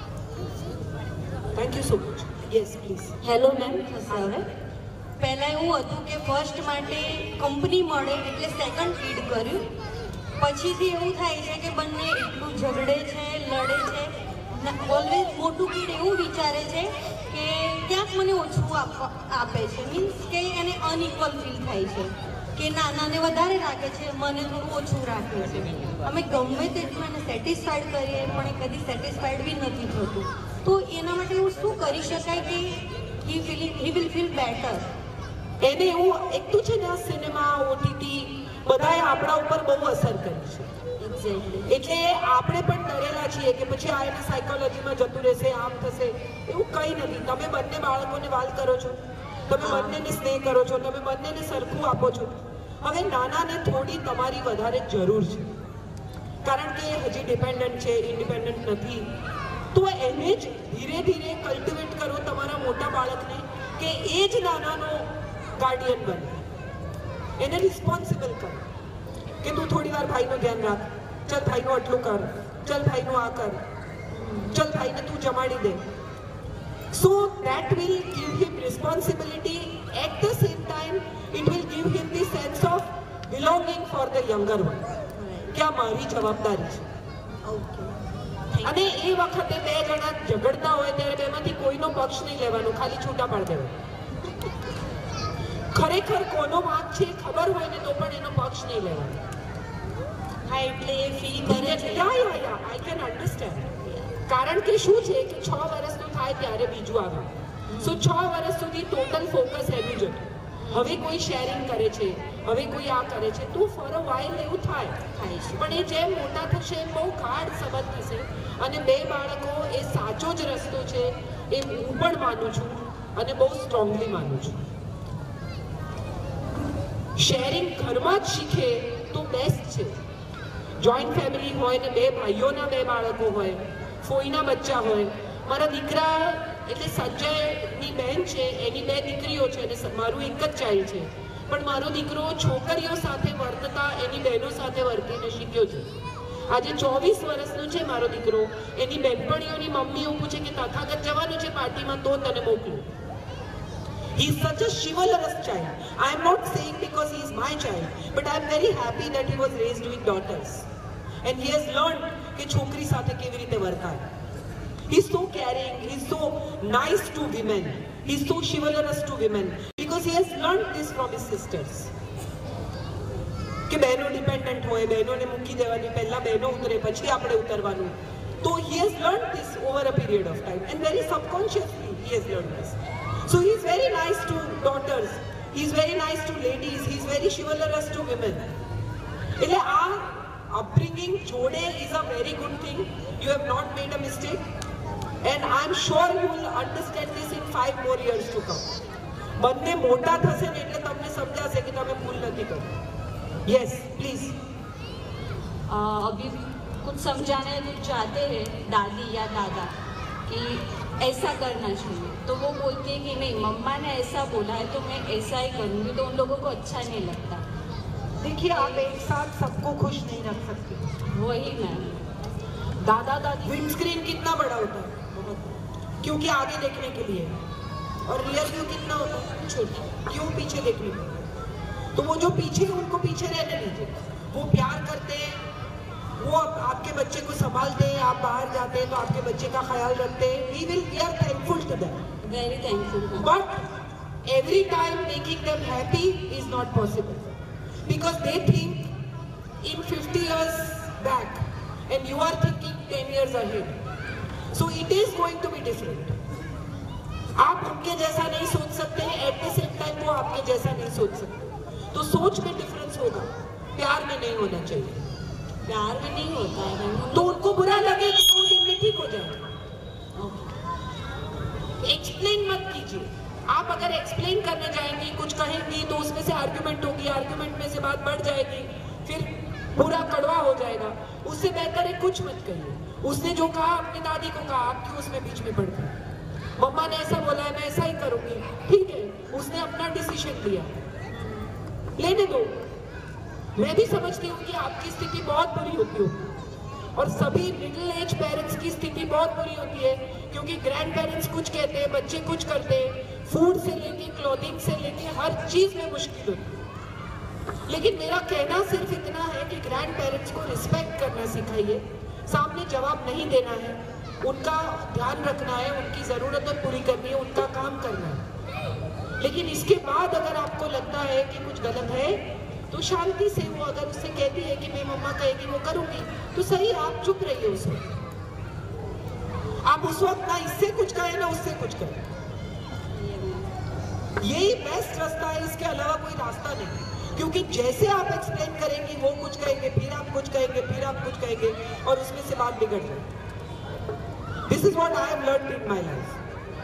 Thank you so much. Yes please. Hello ma'am, પહેલા એવું હતું કે ફર્સ્ટ માટે કંપની મળે એટલે સેકન્ડ ફીડ કર્યું, પછીથી એવું થાય છે કે બંને એટલું ઝઘડે છે, લડે છે, ઓલવેઝ મોટું કીડ એવું વિચારે છે કે ક્યાંક મને ઓછું આપે છે, મીન્સ કે એને અનઇક્વલ ફીલ થાય છે કે નાનાને વધારે રાખે છે, મને થોડું ઓછું રાખે છે। અમે ગમે તેટલું એને સેટિસ્ફાઈડ કરીએ પણ એ કદી સેટિસ્ફાઈડ બી નથી થતું। તો એના માટે એવું શું કરી શકાય કે he feel he will feel better? એને એવું એક તો છે ને, આ સિનેમા ઓટીટી બધાએ આપણા ઉપર બહુ અસર કરી છે, એટલે આપણે પણ ડરેલા છીએ કે પછી આ એના સાયકોલોજીમાં જતું રહેશે, આમ થશે। એવું કંઈ નથી। તમે બંને બાળકોને વાલ કરો છો, તમે બંનેને સ્નેહ કરો છો, તમે બંનેને સરખું આપો છો। હવે નાનાને થોડી તમારી વધારે જરૂર છે, કારણ કે હજી ડિપેન્ડન્ટ છે, ઇન્ડિપેન્ડન્ટ નથી। તો એને જ ધીરે ધીરે કલ્ટિવેટ કરો તમારા મોટા બાળકને કે એ જ નાનાનો ગાર્ડિયન બને, એને રિસ્પોન્સિબલ કરો કે તું થોડી વાર ભાઈનું ધ્યાન રાખ, ચલ ભાઈનું આટલું કર, ચલ ભાઈનું આ કર, ચલ ભાઈને તું જમાડી દે। So that will give him responsibility. At the same time, it will give him the sense of belonging for the younger one. क्या मारी जवाबदारी છે। અને એ વખતે બે જણા ઝઘડતા હોય ત્યારે બેમાંથી કોઈનો પક્ષ નહીં લેવાનો, ખાલી છૂટા પાડી દેવાનો। ખરેખર કોનો વાંક છે ખબર હોય ને તો પણ એનો પક્ષ નહીં લેવાનો। હા, એટલે એ ફીલ કરે છે। Yeah yeah yeah I can understand. કારણ કે શું છે કે છ વર્ષનું થાય ત્યારે બીજું આવે, સો છ વર્ષ સુધી ટોટલ ફોકસ એનું જ હતું। હવે કોઈ શેરિંગ કરે છે, હવે કોઈ આ કરે છે, તો ફોર અ વાઇલ એવું થાય થાય છે, પણ એ જેમ મોટા થશે એમ બહુ ગાઢ સંબંધ થશે અને બે બાળકો એ સાચો જ રસ્તો છે એ હું પણ માનું છું અને બહુ સ્ટ્રોંગલી માનું છું। શેરિંગ ઘરમાં જ શીખે તો બેસ્ટ છે। જોઈન્ટ ફેમિલી હોય ને બે ભાઈઓના બે બાળકો હોય, ફોઈના બચ્ચા હોય। મારા દીકરા એટલે સંજયની બહેન છે, એની બે દીકરીઓ છે અને મારું એક જ ચાઇલ્ડ છે, પણ મારો દીકરો છોકરીઓ સાથે વર્તતા એની બહેનો સાથે વર્તીને શીખ્યો છે। આજે ચોવીસ વર્ષનો છે મારો દીકરો, એની બહેનપણીઓની મમ્મીઓ પૂછે કે તથાગત જવાનું છે પાર્ટીમાં તો તને મોકલું। He is such a chivalrous child. I am not saying because he is my child, but I am very happy that he was raised with daughters. And he has learned કે છોકરી સાથે કેવી રીતે વર્તાય। He is so caring, he is so nice to women, he is so chivalrous to women because he has learned this from his sisters. કે બહેનો dependent હોય, બહેનોને મૂકી દેવાની, પહેલા બહેનો ઉતરે પછી આપણે ઉતરવાનું। તો he has learned this over a period of time and very subconsciously he has learned this. So he is very nice to daughters, he is very nice to ladies, he is very chivalrous to women. એટલે આ upbringing જોડે is a very good thing. You have not made a mistake and I am sure you will understand this in five more years to come. બંને મોટા થશે ને એટલે તમને સમજાશે કે તમે ભૂલ નથી કરી. Yes please. अभी कुछ समझाने तो चाहते हैं दादी या दादा कि ऐसा करना चाहिए, तो वो बोलती है कि नहीं मम्मा ने ऐसा बोला है तो मैं ऐसा ही करूँगी, तो उन लोगों को अच्छा नहीं लगता. देखिए आप एक साथ सबको खुश नहीं रख सकते. वही मैम. दादा दादी विंड स्क्रीन कितना बड़ा होता है? बहुत, क्योंकि आगे देखने के लिए. और रियर व्यू कितना होता है? छोटा. क्यों? पीछे देखने के लिए. तो वो जो पीछे उनको पीछे रहने दीजिए. वो प्यार करते हैं, वो आपके बच्चे को संभालते हैं, आप बाहर जाते हैं तो आपके बच्चे का ख्याल रखते हैं. We will we are thankful to them. Very thankful. But every time making them happy is not possible because they think in fifty years back and you are thinking ten years ahead. So it is going to be different. आप उनके जैसा नहीं सोच सकते, at the same time वो आपके जैसा नहीं सोच सकते. तो सोच में डिफरेंस होगा, प्यार में नहीं होना चाहिए. प्यार में नहीं होता है तो उनको बुरा लगे कि दो दिन में ठीक हो जाए. एक्सप्लेन मत कीजिए. आप अगर एक्सप्लेन करने जाएंगी, कुछ कहेंगी तो उसमें से आर्ग्यूमेंट होगी, आर्ग्यूमेंट में से बात बढ़ जाएगी, फिर पूरा कड़वा हो जाएगा. उससे बेहतर है कुछ मत कहिए. उसने जो कहा अपनी दादी को कहा, आप क्यों उसमें बीच में पड़ गए? मम्मा ने ऐसा बोला है मैं ऐसा ही करूंगी, ठीक है, उसने अपना डिसीजन लिया, लेने दो. मैं भी समझती हूँ कि आपकी स्थिति बहुत बुरी होती होगी और सभी मिडिल एज पेरेंट्स की स्थिति बहुत बुरी होती है क्योंकि ग्रैंड पेरेंट्स कुछ कहते हैं, बच्चे कुछ करते हैं. फूड से लेके क्लोथिंग से लेके हर चीज में मुश्किल होती है. लेकिन मेरा कहना सिर्फ इतना है कि ग्रैंड पेरेंट्स को रिस्पेक्ट करना सिखाइए. सामने जवाब नहीं देना है, उनका ध्यान रखना है, उनकी जरूरतें पूरी करनी है, उनका काम करना है. लेकिन इसके बाद अगर आपको लगता है कि कुछ गलत है तो शांति से वो अगर उससे कहती है कि मैं मम्मा कहेगी वो करूंगी, तो सही, आप चुप रहिए उस वक्त. आप उस वक्त ना इससे कुछ कहें ना उससे कुछ कहें. यही बेस्ट रास्ता है, इसके अलावा कोई रास्ता नहीं. क्योंकि जैसे आप एक्सप्लेन करेंगे वो कुछ कहेंगे, फिर आप कुछ कहेंगे, फिर आप कुछ कहेंगे और उसमें से बात बिगड़ जाए. This is what I have learned in my life.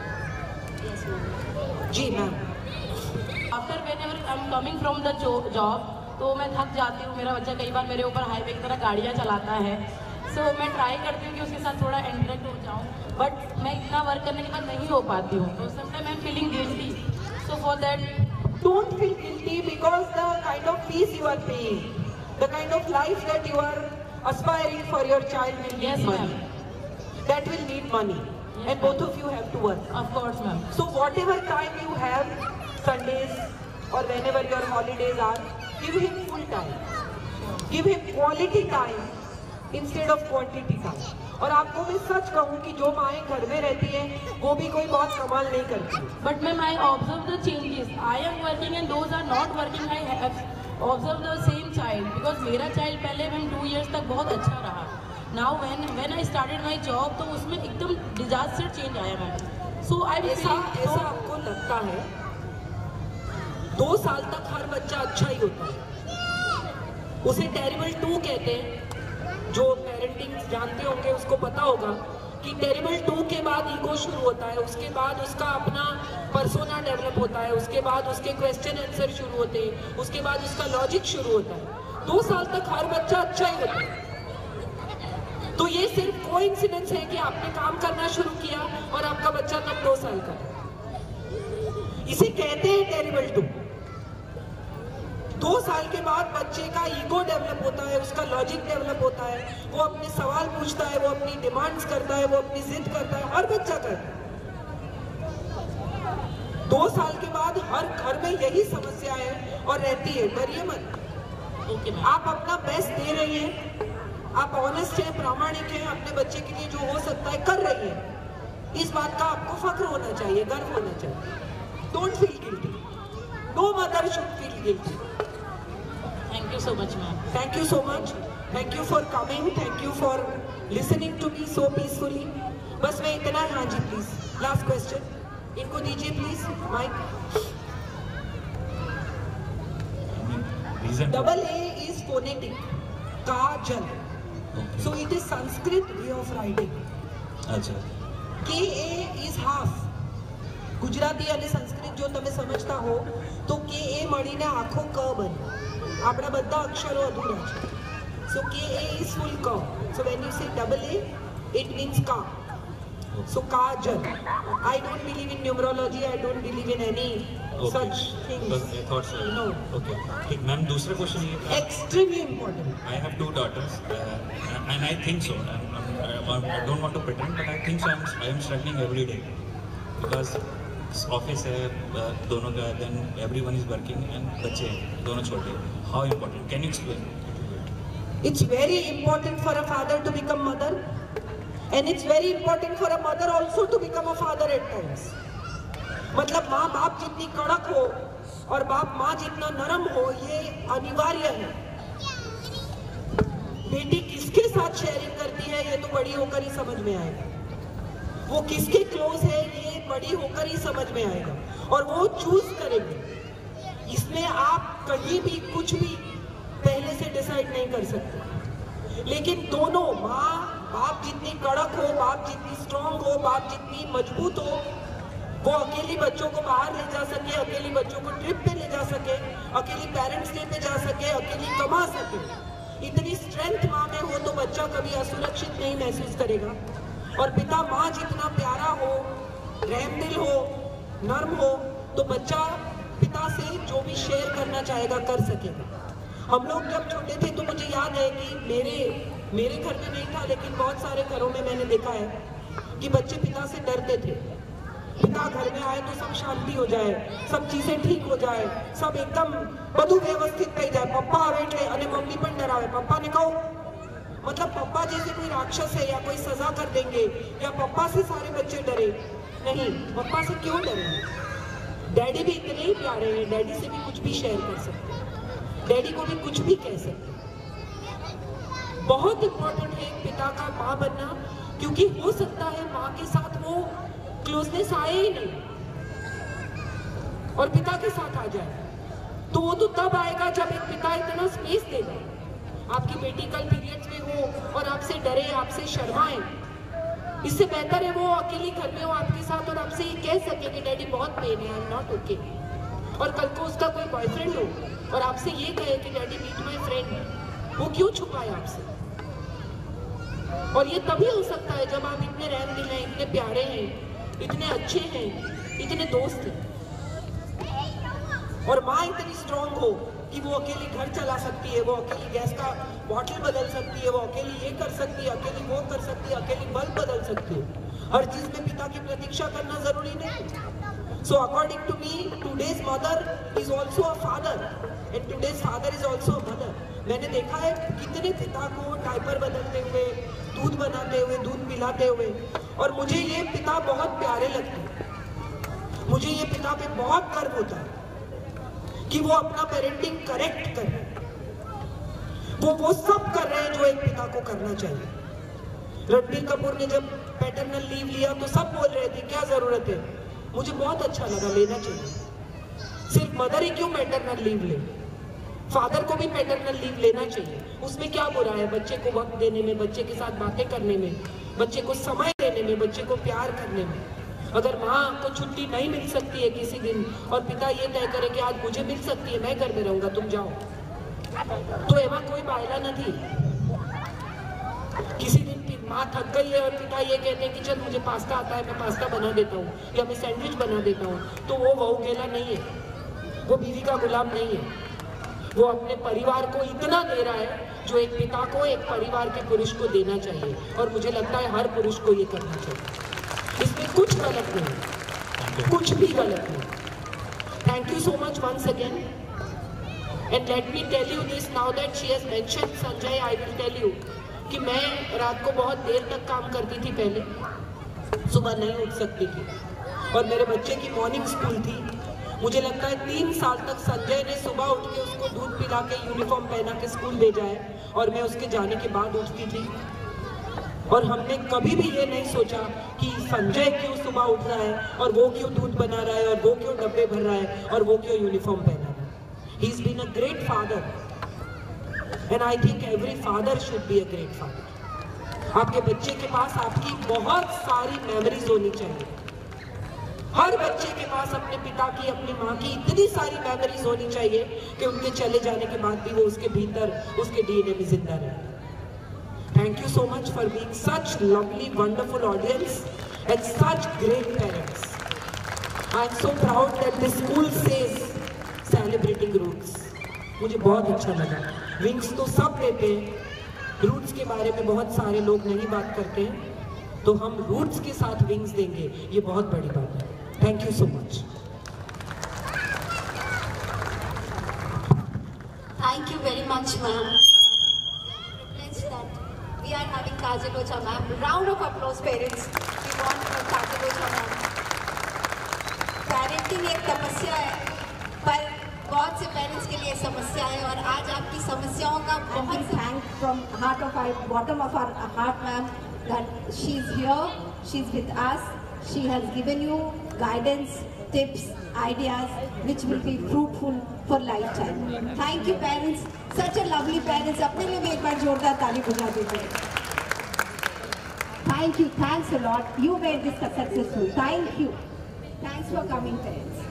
जी ma'am. After whenever I am coming from the job, तो मैं थक जाती हूँ. मेरा बच्चा कई बार मेरे ऊपर हाईवे की तरह गाड़ियाँ चलाता है, सो so, मैं ट्राई करती हूँ कि उसके साथ थोड़ा इंटरेक्ट हो जाऊँ, बट मैं इतना वर्क करने के बाद नहीं हो पाती हूँ. तो sometime I am feeling guilty. So for that don't feel guilty because the kind of fees you are paying, the kind of life that you are aspiring for your child will need Yes, money. That will need money. Yes, and both of you have to work. of course ma'am. So whatever time you have, Sundays or whenever your holidays are, give him full time. Give him quality time instead of quantity time. और आपको मैं सच कहूँ कि जो माएँ घर में रहती हैं वो भी कोई बहुत कमाल नहीं करती. But ma'am, I observe the changes. I am working and those are not working. I have observed the same child because मेरा child पहले मैम two years तक बहुत अच्छा रहा. Now when when I started my job तो उसमें एकदम disaster change आया मैम. So I ऐसा ऐसा आपको लगता है? दो साल तक हर बच्चा अच्छा ही होता है. उसे टेरिबल टू कहते हैं. जो पेरेंटिंग जानते होंगे उसको पता होगा कि टेरिबल टू के बाद ईगो शुरू होता है, उसके बाद उसका अपना पर्सोना डेवलप होता है, उसके बाद उसके क्वेश्चन आंसर शुरू होते हैं, उसके बाद उसका लॉजिक शुरू होता है. दो साल तक हर बच्चा अच्छा ही होता है. तो ये सिर्फ कोइंसिडेंस है कि आपने काम करना शुरू किया और आपका बच्चा तब दो साल का है. इसे कहते हैं टेरिबल टू. दो साल के बाद बच्चे का ईगो डेवलप होता है, उसका लॉजिक डेवलप होता है, वो अपने सवाल पूछता है, वो अपनी डिमांड्स करता है, वो अपनी जिद करता है, हर बच्चा करता है. दो साल के बाद हर घर में यही समस्या है और रहती है. डरिए मत. okay, आप अपना बेस्ट दे रही हैं, आप ऑनेस्ट हैं, प्रामाणिक हैं, अपने बच्चे के लिए जो हो सकता है कर रही हैं. इस बात का आपको फख्र होना चाहिए, गर्व होना चाहिए. Don't feel guilty. No mother should feel guilty. Thank you so much ma'am. Thank you so much. Thank you for coming. Thank you for listening to me so peacefully. बस मैं इतना है. हाँ जी प्लीज. Last question. इनको दीजिए please mike. Double A is phonetic. Kajal. So it is Sanskrit way of writing. अच्छा. K A is half. Gujarati અને સંસ્કૃત જો તમે સમજતા હો તો કે એ મળીને આખો ક બને. આપણા બધા અક્ષરો અધૂરા છે. So K A is full Ka. So when you say double A, it means Ka. So Kajal. I don't believe in numerology. I don't believe in any okay. such things. But I thought so. No. Okay. Hey, ma'am, दूसरा question ये. Extremely important. I have two daughters, uh, and I think so. I'm, I'm, I don't want to pretend, but I think so. I'm, I am struggling every day because office है दोनों का, then everyone is working and बच्चे दोनों छोटे. How important? Can you explain? It's very important for a father to become mother, and it's very important for a mother also to become a father at times. मतलब माँ बाप जितनी कड़क हो और बाप माँ जितना नरम हो, ये अनिवार्य है. बेटी किसके साथ शेयरिंग करती है ये तो बड़ी होकर ही समझ में आएगा. वो किसके क्लोज है ये बड़ी होकर ही समझ में आएगा, और वो चूज करेंगे. इसमें आप कहीं भी कुछ भी पहले से डिसाइड नहीं कर सकते. लेकिन दोनों माँ बाप जितनी कड़क हो, बाप जितनी स्ट्रॉन्ग हो, बाप जितनी मजबूत हो, वो अकेली बच्चों को बाहर ले जा सके, अकेली बच्चों को ट्रिप पे ले जा सके, अकेली पेरेंट्स डे पे जा सके, अकेली कमा सके. इतनी स्ट्रेंथ माँ में हो तो बच्चा कभी असुरक्षित नहीं महसूस करेगा. और पिता माँ जितना प्यारा हो, रहमदिल हो, नर्म हो, तो बच्चा पिता से जो भी शेयर करना चाहेगा कर सकेगा. हम लोग जब छोटे थे तो मुझे याद है कि मेरे मेरे घर में नहीं था, लेकिन बहुत सारे घरों में मैंने देखा है कि बच्चे पिता से डरते थे. पिता घर में आए तो सब शांति हो जाए, सब चीजें ठीक हो जाए, सब एकदम બધું વ્યવસ્થિત થઈ જાય. પપ્પા આવે એટલે અને મમ્મી પણ ડરાવે. પપ્પાને કહો मतलब पप्पा जैसे कोई राक्षस है या कोई सजा कर देंगे या पप्पा से सारे बच्चे डरे. नहीं, पप्पा से क्यों डरेंगे? डैडी भी इतने ही प्यारे हैं, डैडी से भी कुछ भी शेयर कर सकते हैं, डैडी को भी कुछ भी कह सकते हैं. बहुत इंपॉर्टेंट है पिता का माँ बनना, क्योंकि हो सकता है माँ के साथ वो क्लोजनेस आए ही नहीं और पिता के साथ आ जाए. तो वो तो तब आएगा जब एक पिता इतना स्पेस देगा. आपकी बेटी कल पीरियड्स में हो और आपसे डरे, आपसे शर्माए, इससे बेहतर है वो अकेली घर में हो आपके साथ और आपसे ये कह सके कि डैडी बहुत पेन है, आई एम नॉट ओके. और कल को उसका कोई बॉयफ्रेंड हो और आपसे ये कहे कि डैडी मीट माय फ्रेंड, वो क्यों छुपाए आपसे? और ये तभी हो सकता है जब आप इतने रहमदिल हैं, इतने प्यारे हैं, इतने अच्छे हैं, इतने दोस्त हैं. और माँ इतनी स्ट्रॉन्ग हो कि वो अकेली घर चला सकती है, वो अकेली गैस का बॉटल बदल सकती है, वो अकेली ये कर सकती है, अकेली वो कर सकती है, अकेली बल्ब बदल सकती है. हर चीज में पिता की प्रतीक्षा करना जरूरी नहीं. So according to me today's mother is also a father and today's father is also a mother. मैंने देखा है कितने पिता को डायपर बदलते हुए, दूध बनाते हुए, दूध पिलाते हुए, और मुझे ये पिता बहुत प्यारे लगते हैं. मुझे ये पिता पे बहुत गर्व होता है कि वो अपना पेरेंटिंग करेक्ट कर रहे हैं. वो वो सब कर रहे हैं जो एक पिता को करना चाहिए. रणबीर कपूर ने जब पैटर्नल लीव लिया तो सब बोल रहे थे क्या जरूरत है. मुझे बहुत अच्छा लगा, लेना चाहिए. सिर्फ मदर ही क्यों पैटर्नल लीव ले, फादर को भी पैटर्नल लीव लेना चाहिए. उसमें क्या बुरा है? बच्चे को वक्त देने में, बच्चे के साथ बातें करने में, बच्चे को समय देने में, बच्चे को प्यार करने में. अगर माँ को छुट्टी नहीं मिल सकती है किसी दिन और पिता ये तय करे कि आज मुझे मिल सकती है, मैं घर में रहूंगा, तुम जाओ, तो एमा कोई बायला नहीं. किसी दिन माँ थक गई है और पिता ये कहते हैं कि चल मुझे पास्ता आता है, मैं पास्ता बना देता हूँ या मैं सैंडविच बना देता हूँ, तो वो वहू गेला नहीं है, वो बीवी का गुलाम नहीं है. वो अपने परिवार को इतना दे रहा है जो एक पिता को एक परिवार के पुरुष को देना चाहिए, और मुझे लगता है हर पुरुष को ये करना चाहिए. इसमें कुछ गलत नहीं, कुछ भी गलत नहीं. Thank you so much once again, and let me tell you this now that she has mentioned Sanjay, I will tell you कि मैं रात को बहुत देर तक काम करती थी पहले, सुबह नहीं उठ सकती थी, और मेरे बच्चे की मॉर्निंग स्कूल थी. मुझे लगता है तीन साल तक संजय ने सुबह उठ के उसको दूध पिला के यूनिफॉर्म पहना के स्कूल भेजा है, और मैं उसके जाने के बाद उठती थी. और हमने कभी भी ये नहीं सोचा कि संजय क्यों सुबह उठ रहा है और वो क्यों दूध बना रहा है और वो क्यों डब्बे भर रहा है और वो क्यों यूनिफॉर्म पहना रहा है. He is been a great father, and I think every father should be a great father. आपके बच्चे के पास आपकी बहुत सारी मेमोरीज होनी चाहिए. हर बच्चे के पास अपने पिता की, अपनी माँ की इतनी सारी मेमोरीज होनी चाहिए कि उनके चले जाने के बाद भी वो उसके भीतर, उसके डीएनए में जिंदा रहे। Thank you so much for being such lovely, wonderful audience and such great parents. I am so proud that this school says celebrating roots. मुझे बहुत अच्छा लगा। विंग्स तो सब लेते हैं, रूट्स के बारे में बहुत सारे लोग नहीं बात करते हैं, तो हम रूट्स के साथ विंग्स देंगे, ये बहुत बड़ी बात है। Thank you so much. Thank you very much, ma'am. Privileged that we are having Kajal Oja, ma'am. Round of applause, parents. We want Kajal Oja, ma'am. Parenting एक तपस्या है, पर बहुत से पेरेंट्स के लिए समस्या है, और आज आपकी समस्याओं का बहुत thank from heart of our bottom of our heart, ma'am, that she is here, she is with us, she has given you guidance, tips, ideas which will be fruitful for life time. Thank you parents, such a lovely parents. अपने लिए भी एक बार जोरदार ताली बजा दीजिए। Thank you, thanks a lot, you made this successful. Thank you, thanks for coming parents.